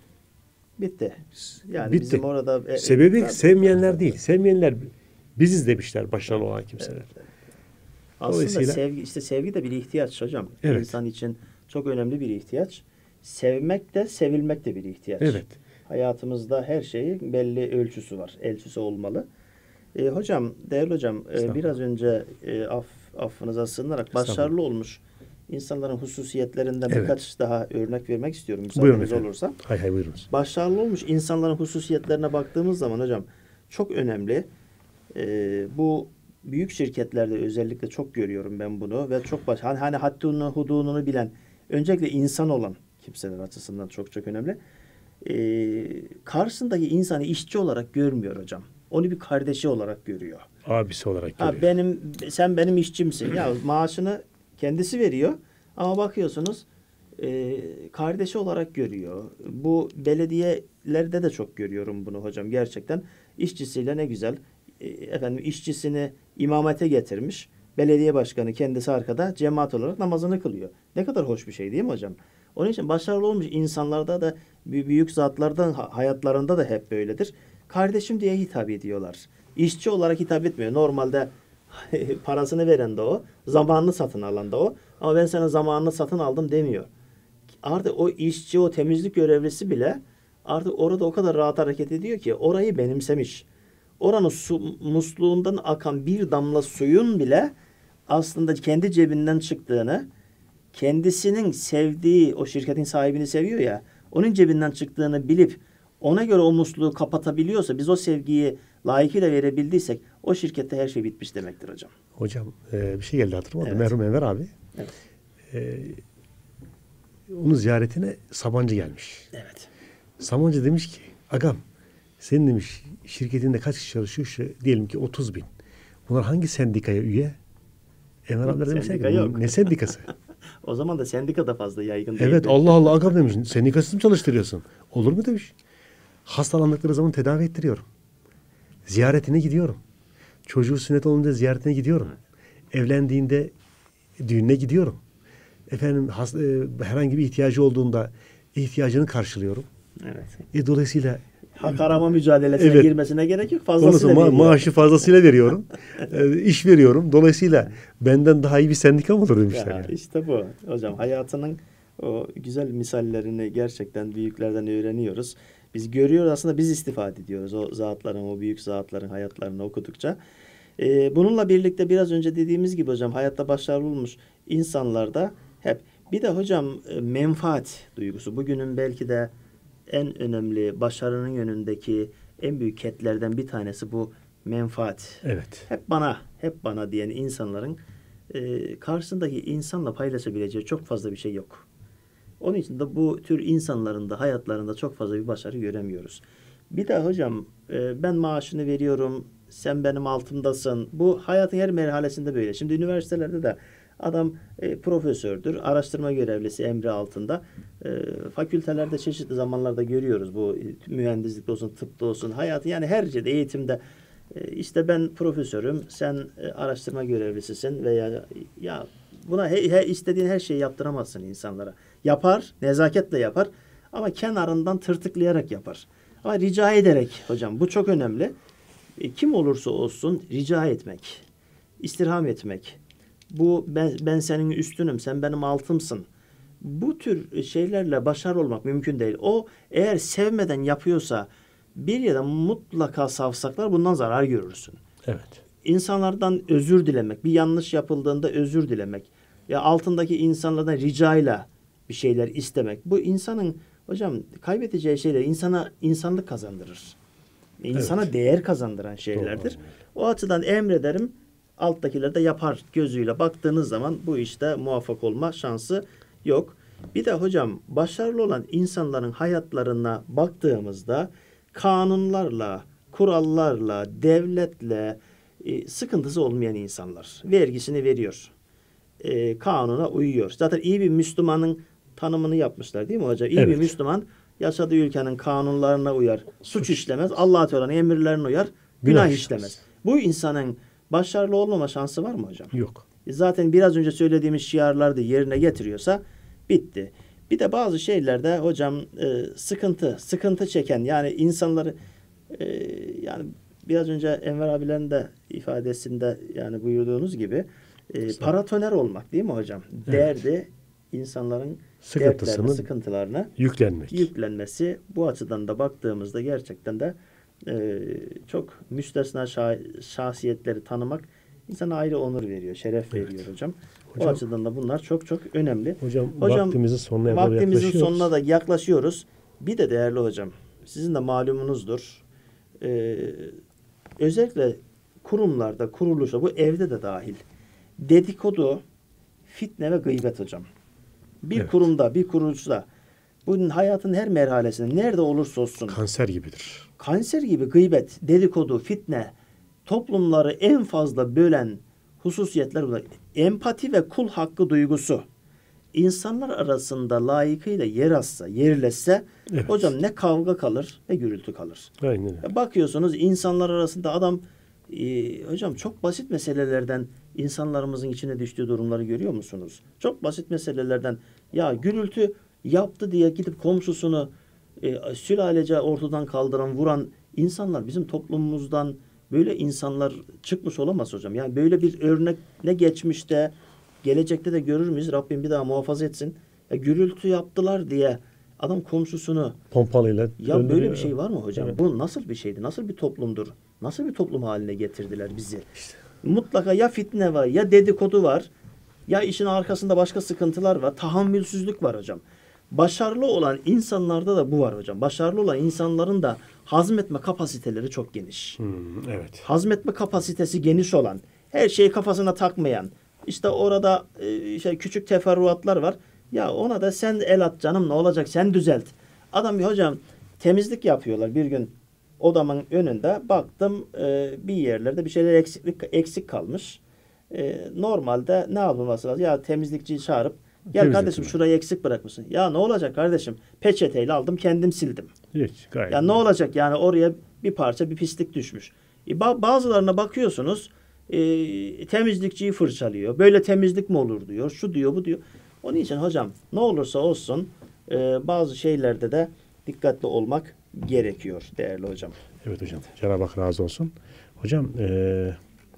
bitti. Yani bitti. Bizim orada e, sebebi e, sevmeyenler e, değil. Sevmeyenler biziz demişler başarılı olan kimseler. Evet, evet. Aslında sevgi işte sevgi de bir ihtiyaç hocam. Evet. İnsan için çok önemli bir ihtiyaç. Sevmek de sevilmek de bir ihtiyaç. Evet. Hayatımızda her şeyin belli ölçüsü var. Ölçüsü olmalı. E, hocam, değerli hocam, e, biraz önce e, af, affınıza sığınarak başarılı olmuş insanların hususiyetlerinden evet. birkaç daha örnek vermek istiyorum. Müsaadeniz olursa. Hay hay buyurunuz. Başarılı olmuş insanların hususiyetlerine baktığımız zaman hocam çok önemli. E, bu büyük şirketlerde özellikle çok görüyorum ben bunu ve çok baş hani, hani haddunu hududunu bilen öncelikle insan olan kimseler açısından çok çok önemli. Ee, karşısındaki insanı işçi olarak görmüyor hocam. Onu bir kardeşi olarak görüyor. Abisi olarak görüyor. Ha, benim sen benim işçimsin. Ya maaşını kendisi veriyor ama bakıyorsunuz e, kardeşi olarak görüyor. Bu belediyelerde de çok görüyorum bunu hocam gerçekten. İşçisiyle ne güzel e, efendim işçisini imamete getirmiş. Belediye başkanı kendisi arkada cemaat olarak namazını kılıyor. Ne kadar hoş bir şey değil mi hocam? Onun için başarılı olmuş insanlarda da büyük zatlardan hayatlarında da hep böyledir. Kardeşim diye hitap ediyorlar. İşçi olarak hitap etmiyor. Normalde parasını veren de o, zamanını satın alan da o. Ama ben sana zamanını satın aldım demiyor. Artık o işçi, o temizlik görevlisi bile artık orada o kadar rahat hareket ediyor ki orayı benimsemiş. Oranın su musluğundan akan bir damla suyun bile aslında kendi cebinden çıktığını, kendisinin sevdiği, o şirketin sahibini seviyor ya, onun cebinden çıktığını bilip ona göre o musluğu kapatabiliyorsa, biz o sevgiyi layıkıyla verebildiysek o şirkette her şey bitmiş demektir hocam. Hocam e, bir şey geldi hatırlamadım. Evet. Merhum Enver abi. Evet. e, onun ziyaretine Sabancı gelmiş. Evet. Sabancı demiş ki agam senin demiş şirketinde kaç kişi çalışıyor? İşte, diyelim ki otuz bin. Bunlar hangi sendikaya üye? Enver abiler demişler Sendika ki yok. ne sendikası? O zaman da sendika da fazla yaygın değil. Evet Allah Allah agam demiş. Sendikasız mı çalıştırıyorsun? Olur mu demiş. Hastalandıkları zaman tedavi ettiriyorum. Ziyaretine gidiyorum. Çocuğu sünnet olunca ziyaretine gidiyorum. Evlendiğinde düğününe gidiyorum. Efendim has, e, herhangi bir ihtiyacı olduğunda ihtiyacını karşılıyorum. Evet. E, dolayısıyla Hak arama mücadelesine Evet. girmesine gerek yok. Fazlasıyla ma- veriyor. maaşı fazlasıyla veriyorum. e, iş veriyorum. Dolayısıyla benden daha iyi bir sendika mı olur demişler. Ya, Yani. işte bu. Hocam hayatının o güzel misallerini gerçekten büyüklerden öğreniyoruz. Biz görüyoruz aslında biz istifade ediyoruz o zatların, o büyük zatların hayatlarını okudukça. Ee, bununla birlikte biraz önce dediğimiz gibi hocam hayatta başarılı olmuş insanlarda hep bir de hocam e, menfaat duygusu. Bugünün belki de en önemli başarının yönündeki en büyük ketlerden bir tanesi bu menfaat. Evet. Hep bana, hep bana diyen insanların e, karşısındaki insanla paylaşabileceği çok fazla bir şey yok. Onun için de bu tür insanların da hayatlarında çok fazla bir başarı göremiyoruz. Bir de hocam e, ben maaşını veriyorum, sen benim altımdasın. Bu hayatın her merhalesinde böyle. Şimdi üniversitelerde de adam e, profesördür, araştırma görevlisi emri altında. E, fakültelerde çeşitli zamanlarda görüyoruz bu e, mühendislikte olsun, tıpta olsun, hayatı yani her şeyde eğitimde. E, işte ben profesörüm, sen e, araştırma görevlisisin veya ya buna he, he, istediğin her şeyi yaptıramazsın insanlara. Yapar, nezaketle yapar ama kenarından tırtıklayarak yapar. Ama rica ederek hocam bu çok önemli. E, kim olursa olsun rica etmek, istirham etmek. Bu ben, ben senin üstünüm, sen benim altımsın. Bu tür şeylerle başarılı olmak mümkün değil. O eğer sevmeden yapıyorsa bir yere mutlaka savsaklar bundan zarar görürsün. Evet. İnsanlardan özür dilemek, bir yanlış yapıldığında özür dilemek, ya altındaki insanlardan ricayla bir şeyler istemek. Bu insanın hocam kaybedeceği şeyler insana insanlık kazandırır. İnsana Evet. değer kazandıran şeylerdir. Doğru. O açıdan emrederim, alttakiler de yapar gözüyle baktığınız zaman bu işte muvaffak olma şansı yok. Bir de hocam başarılı olan insanların hayatlarına baktığımızda kanunlarla, kurallarla, devletle e, sıkıntısı olmayan insanlar. Vergisini veriyor. E, kanuna uyuyor. Zaten iyi bir Müslümanın tanımını yapmışlar değil mi hocam? İyi Evet. bir Müslüman yaşadığı ülkenin kanunlarına uyar. Suç işlemez. Allah Teala'nın emirlerine uyar. Günah, Günah işlemez. işlemez. Bu insanın başarılı olmama şansı var mı hocam? Yok. Zaten biraz önce söylediğimiz şiarları da yerine getiriyorsa bitti. Bir de bazı şeylerde hocam e, sıkıntı, sıkıntı çeken yani insanları e, yani biraz önce Enver abilerin de ifadesinde yani buyurduğunuz gibi e, paratoner olmak değil mi hocam? Evet. Derdi insanların Sıkıntısını dertlerini, sıkıntılarını yüklenmek. yüklenmesi bu açıdan da baktığımızda gerçekten de e, çok müstesna şah- şahsiyetleri tanımak insana ayrı onur veriyor, şeref Evet. veriyor hocam. Hocam- O açıdan da bunlar çok çok önemli. Hocam, Hocam, vaktimizin sonuna doğru Vaktimizin yaklaşıyoruz. sonuna da yaklaşıyoruz. Bir de değerli hocam, sizin de malumunuzdur. Ee, özellikle kurumlarda, kuruluşta, bu evde de dahil. Dedikodu, fitne ve gıybet hocam. Bir Evet. kurumda, bir kuruluşta, bunun hayatın her merhalesinde nerede olursa olsun Kanser gibidir. kanser gibi gıybet, dedikodu, fitne toplumları en fazla bölen hususiyetler bunlar. Empati ve kul hakkı duygusu insanlar arasında layıkıyla yer alsa, yerleşse Evet. hocam ne kavga kalır ne gürültü kalır. Aynen öyle. Bakıyorsunuz insanlar arasında adam e, hocam çok basit meselelerden insanlarımızın içine düştüğü durumları görüyor musunuz? Çok basit meselelerden ya gürültü yaptı diye gidip komşusunu e, sülalece ortadan kaldıran, vuran insanlar bizim toplumumuzdan böyle insanlar çıkmış olamaz hocam. Yani böyle bir örnek ne geçmişte, gelecekte de görür müyüz? Rabbim bir daha muhafaza etsin. Ya, gürültü yaptılar diye adam komşusunu Pompalıyla ya öldürüyor. böyle bir şey var mı hocam? Evet. Bu nasıl bir şeydi? Nasıl bir toplumdur? Nasıl bir toplum haline getirdiler bizi? Mutlaka ya fitne var, ya dedikodu var, ya işin arkasında başka sıkıntılar var. Tahammülsüzlük var hocam. Başarılı olan insanlarda da bu var hocam. Başarılı olan insanların da hazmetme kapasiteleri çok geniş. Hmm, evet. Hazmetme kapasitesi geniş olan, her şeyi kafasına takmayan, İşte orada e, şey, küçük teferruatlar var. Ya ona da sen el at canım, ne olacak, sen düzelt. Adam bir hocam temizlik yapıyorlar bir gün odamın önünde. Baktım e, bir yerlerde bir şeyler eksiklik eksik kalmış. E, normalde ne yapılması lazım? Ya temizlikçiyi çağırıp gel Temizlik kardeşim mi? şurayı eksik bırakmışsın. Ya ne olacak kardeşim? Peçeteyle aldım kendim sildim. Hiç gayet. Ya ne olacak yani oraya bir parça bir pislik düşmüş. E, ba- bazılarına bakıyorsunuz e, temizlikçiyi fırçalıyor. Böyle temizlik mi olur diyor. Şu diyor bu diyor. Onun için hocam ne olursa olsun e, bazı şeylerde de dikkatli olmak gerekiyor değerli hocam. Evet hocam. Cenab-ı Hak razı olsun. Hocam eee,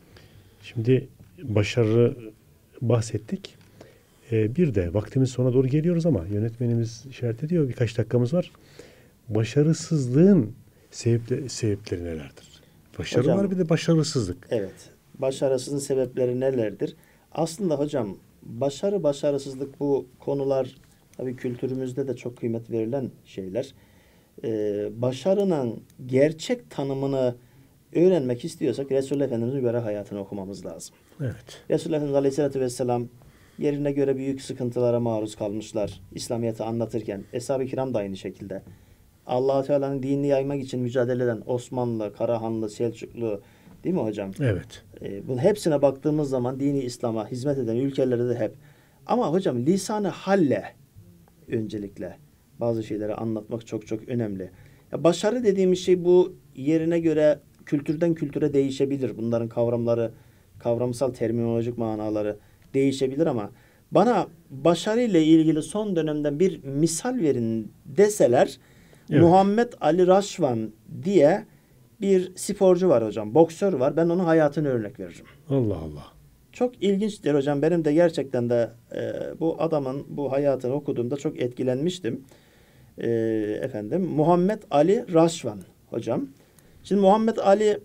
şimdi başarı bahsettik. Eee, bir de vaktimiz sona doğru geliyoruz ama yönetmenimiz işaret ediyor. Birkaç dakikamız var. Başarısızlığın sebepleri, sebepleri nelerdir? Başarı Hocam, var bir de başarısızlık. Evet. Başarısızlığın sebepleri nelerdir? Aslında hocam başarı başarısızlık bu konular tabii kültürümüzde de çok kıymet verilen şeyler. Ee, başarının gerçek tanımını öğrenmek istiyorsak Resulullah Efendimiz'e göre hayatını okumamız lazım. Evet. Resulullah Efendimiz Aleyhisselatü Vesselam yerine göre büyük sıkıntılara maruz kalmışlar. İslamiyet'i anlatırken. Eshab-ı Kiram da aynı şekilde. Allah-u Teala'nın dinini yaymak için mücadele eden Osmanlı, Karahanlı, Selçuklu değil mi hocam? Evet. E, bunun hepsine baktığımız zaman dini İslam'a hizmet eden ülkelerde de hep. Ama hocam lisan-ı halle öncelikle bazı şeyleri anlatmak çok çok önemli. Ya başarı dediğimiz şey bu yerine göre kültürden kültüre değişebilir. Bunların kavramları, kavramsal terminolojik manaları değişebilir ama bana başarı ile ilgili son dönemden bir misal verin deseler Evet. Muhammed Ali Raşvan diye bir sporcu var hocam. Boksör var. Ben onun hayatını örnek veririm. Allah Allah. Çok ilginçtir hocam. Benim de gerçekten de e, bu adamın bu hayatını okuduğumda çok etkilenmiştim. E, efendim Muhammed Ali Raşvan hocam. Şimdi Muhammed Ali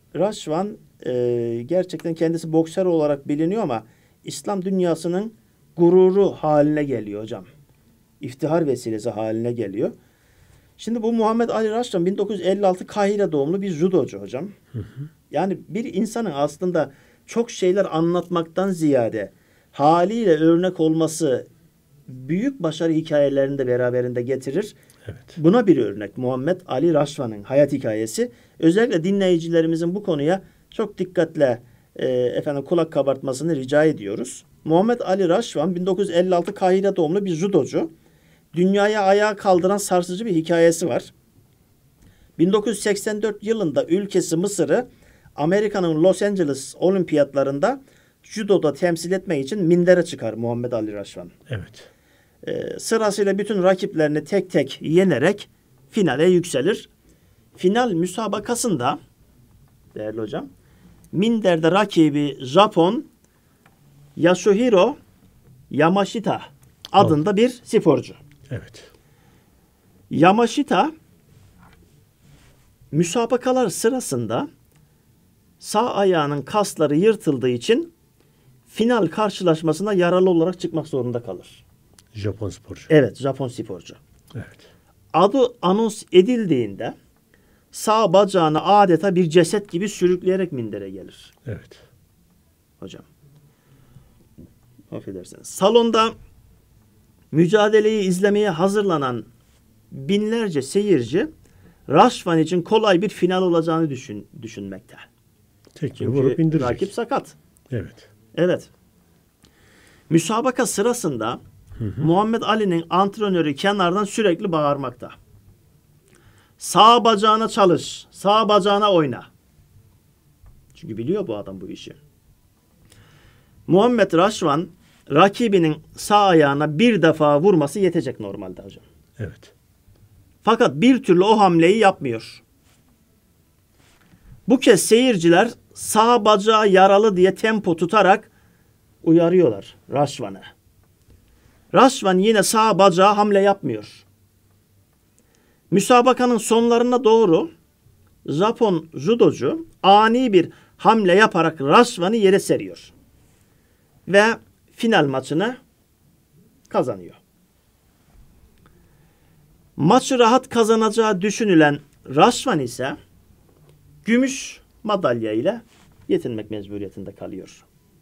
Raşvan e, gerçekten kendisi boksör olarak biliniyor ama İslam dünyasının gururu haline geliyor hocam. İftihar vesilesi haline geliyor. Şimdi bu Muhammed Ali Raşvan bin dokuz yüz elli altı Kahire doğumlu bir judocu hocam. Hı hı. Yani bir insanın aslında çok şeyler anlatmaktan ziyade haliyle örnek olması büyük başarı hikayelerini de beraberinde getirir. Evet. Buna bir örnek Muhammed Ali Raşvan'ın hayat hikayesi. Özellikle dinleyicilerimizin bu konuya çok dikkatle e, efendim kulak kabartmasını rica ediyoruz. Muhammed Ali Raşvan bin dokuz yüz elli altı Kahire doğumlu bir judocu. Dünyaya ayağa kaldıran sarsıcı bir hikayesi var. bin dokuz yüz seksen dört yılında ülkesi Mısır'ı Amerika'nın Los Angeles olimpiyatlarında judoda temsil etmek için mindere çıkar Muhammed Ali Raşvan. Evet. Ee, sırasıyla bütün rakiplerini tek tek yenerek finale yükselir. Final müsabakasında değerli hocam minderde rakibi Japon Yasuhiro Yamashita adında bir sporcu. Evet. Yamashita müsabakalar sırasında sağ ayağının kasları yırtıldığı için final karşılaşmasına yaralı olarak çıkmak zorunda kalır. Japon sporcu. Evet, Japon sporcu. Evet. Adı anons edildiğinde sağ bacağını adeta bir ceset gibi sürükleyerek mindere gelir. Evet. Hocam. Affedersiniz. Salonda mücadeleyi izlemeye hazırlanan binlerce seyirci Raşvan için kolay bir final olacağını düşün, düşünmekte. Tekme vurup indirecek. Rakip sakat. Evet. Evet. Müsabaka sırasında hı hı. Muhammed Ali'nin antrenörü kenardan sürekli bağırmakta. Sağ bacağına çalış, sağ bacağına oyna. Çünkü biliyor bu adam bu işi. Muhammed Raşvan rakibinin sağ ayağına bir defa vurması yetecek normalde hocam. Evet. Fakat bir türlü o hamleyi yapmıyor. Bu kez seyirciler sağ bacağı yaralı diye tempo tutarak uyarıyorlar Raşvan'ı. Raşvan yine sağ bacağı hamle yapmıyor. Müsabakanın sonlarına doğru Japon judocu ani bir hamle yaparak Raşvan'ı yere seriyor. Ve final maçını kazanıyor. Maçı rahat kazanacağı düşünülen Raşvan ise gümüş madalya ile yetinmek mecburiyetinde kalıyor.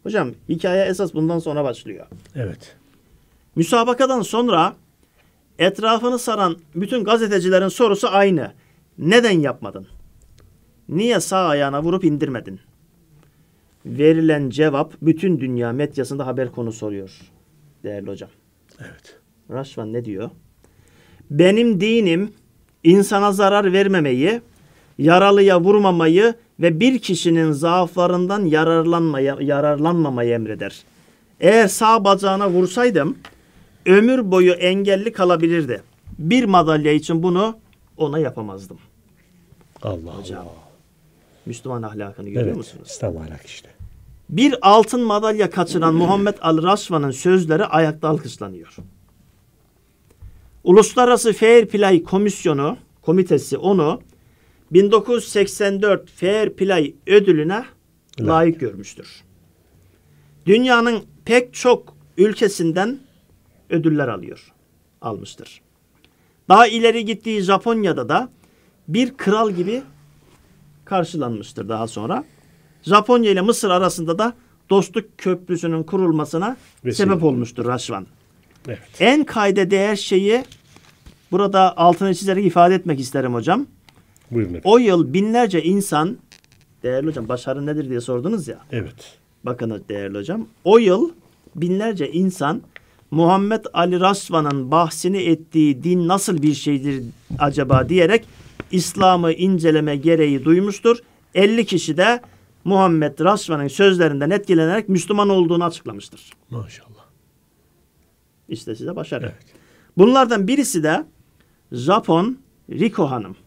Hocam hikaye esas bundan sonra başlıyor. Evet. Müsabakadan sonra etrafını saran bütün gazetecilerin sorusu aynı. Neden yapmadın? Niye sağ ayağına vurup indirmedin? Verilen cevap bütün dünya medyasında haber konusu oluyor değerli hocam. Evet. Raşvan ne diyor? Benim dinim insana zarar vermemeyi, yaralıya vurmamayı ve bir kişinin zaaflarından yararlanmaya, yararlanmamayı emreder. Eğer sağ bacağına vursaydım ömür boyu engelli kalabilirdi. Bir madalya için bunu ona yapamazdım. Allah Hocam, Allah. Müslüman ahlakını görüyor Evet. musunuz? İslam ahlak işte. Bir altın madalya kaçıran Muhammed Al-Raşvan'ın sözleri ayakta alkışlanıyor. Uluslararası Fair Play Komisyonu, komitesi onu bin dokuz yüz seksen dört Fair Play ödülüne layık görmüştür. Dünyanın pek çok ülkesinden ödüller alıyor, almıştır. Daha ileri gittiği Japonya'da da bir kral gibi karşılanmıştır daha sonra. Japonya ile Mısır arasında da dostluk köprüsünün kurulmasına Vesile. sebep olmuştur Raşvan. Evet. En kayda değer şeyi burada altını çizerek ifade etmek isterim hocam. Buyurun efendim. O yıl binlerce insan, değerli hocam başarı nedir diye sordunuz ya. Evet. Bakın değerli hocam. O yıl binlerce insan Muhammed Ali Raşvan'ın bahsini ettiği din nasıl bir şeydir acaba diyerek İslam'ı inceleme gereği duymuştur. elli kişi de Muhammed Raşvan'ın sözlerinden etkilenerek Müslüman olduğunu açıklamıştır. Maşallah. İşte size başarı. Evet. Bunlardan birisi de Japon Riko Hanım.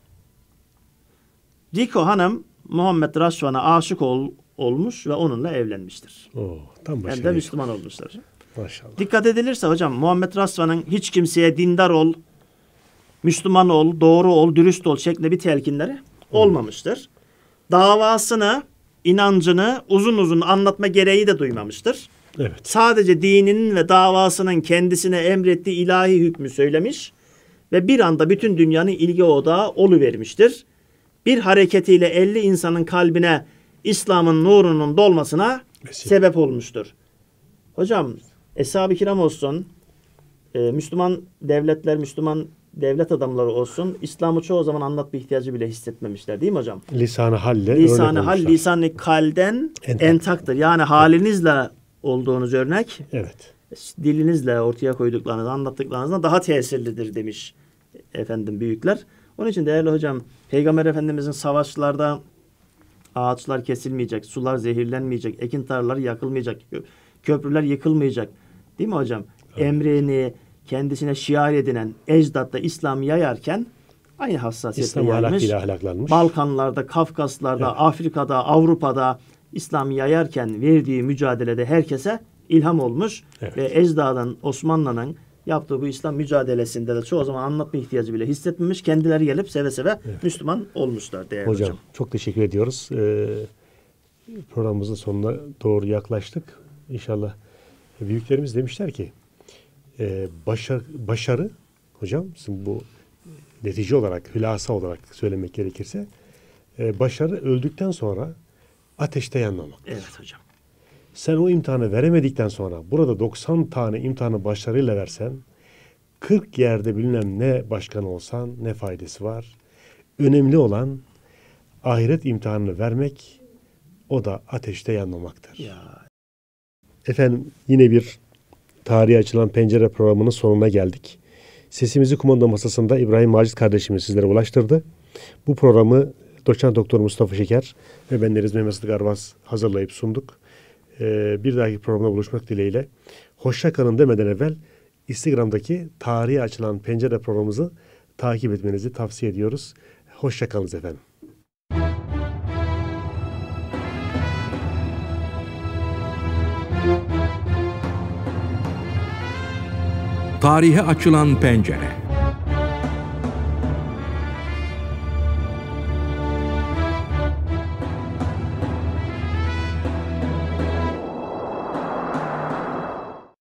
Riko Hanım Muhammed Raşvan'a aşık ol, olmuş ve onunla evlenmiştir. Oo, tam Hem başarılı. de Müslüman olmuşlar. Maşallah. Dikkat edilirse hocam Muhammed Raşvan'ın hiç kimseye dindar ol, Müslüman ol, doğru ol, dürüst ol şeklinde bir telkinleri olmamıştır. Davasını, inancını uzun uzun anlatma gereği de duymamıştır. Evet. Sadece dininin ve davasının kendisine emrettiği ilahi hükmü söylemiş ve bir anda bütün dünyanın ilgi odağı oluvermiştir. Bir hareketiyle elli insanın kalbine İslam'ın nurunun dolmasına Vesile. sebep olmuştur. Hocam, Eshab-ı Kiram olsun, e, Müslüman devletler, Müslüman devlet adamları olsun, İslam'ı çoğu zaman anlatma ihtiyacı bile hissetmemişler değil mi hocam? Lisan-ı halle Lisan-ı örnek hal, olmuşlar. lisan-ı kalden Entak. entaktır. Yani halinizle olduğunuz örnek, Evet. dilinizle ortaya koyduklarınız, anlattıklarınızdan daha tesirlidir demiş efendim büyükler. Onun için değerli hocam, Peygamber Efendimizin savaşlarda ağaçlar kesilmeyecek, sular zehirlenmeyecek, ekin tarlaları yakılmayacak, köprüler yıkılmayacak. Değil mi hocam? Evet. Emrini kendisine şiar edinen ecdatta İslam yayarken aynı hassasiyetle İslam yaymış. ahlakıyla ahlaklanmış. Balkanlarda, Kafkaslarda, Evet. Afrika'da, Avrupa'da İslam yayarken verdiği mücadelede herkese ilham olmuş. Evet. Ve ecdadın, Osmanlı'nın yaptığı bu İslam mücadelesinde de çoğu zaman anlatma ihtiyacı bile hissetmemiş. Kendileri gelip seve seve Evet. Müslüman olmuşlar değerli Hocam, hocam. çok teşekkür ediyoruz. Ee, programımızın sonuna doğru yaklaştık. İnşallah büyüklerimiz demişler ki e, başarı, başarı hocam şimdi bu netice olarak, hülasa olarak söylemek gerekirse e, başarı öldükten sonra ateşte yanmamak. Evet hocam. Sen o imtihanı veremedikten sonra burada doksan tane imtihanı başarıyla versen kırk yerde bilmem ne başkan olsan ne faydası var. Önemli olan ahiret imtihanını vermek, o da ateşte yanmamaktır. Ya. Efendim yine bir tarihe açılan pencere programının sonuna geldik. Sesimizi kumanda masasında İbrahim Macit kardeşimiz sizlere ulaştırdı. Bu programı Doçent Doktor Mustafa Şeker ve bendeniz Mehmet Sıdık Arvaz hazırlayıp sunduk. Ee, bir dahaki programda buluşmak dileğiyle. Hoşça kalın demeden evvel Instagram'daki tarihe açılan pencere programımızı takip etmenizi tavsiye ediyoruz. Hoşça kalınız efendim. Tarihe açılan pencere.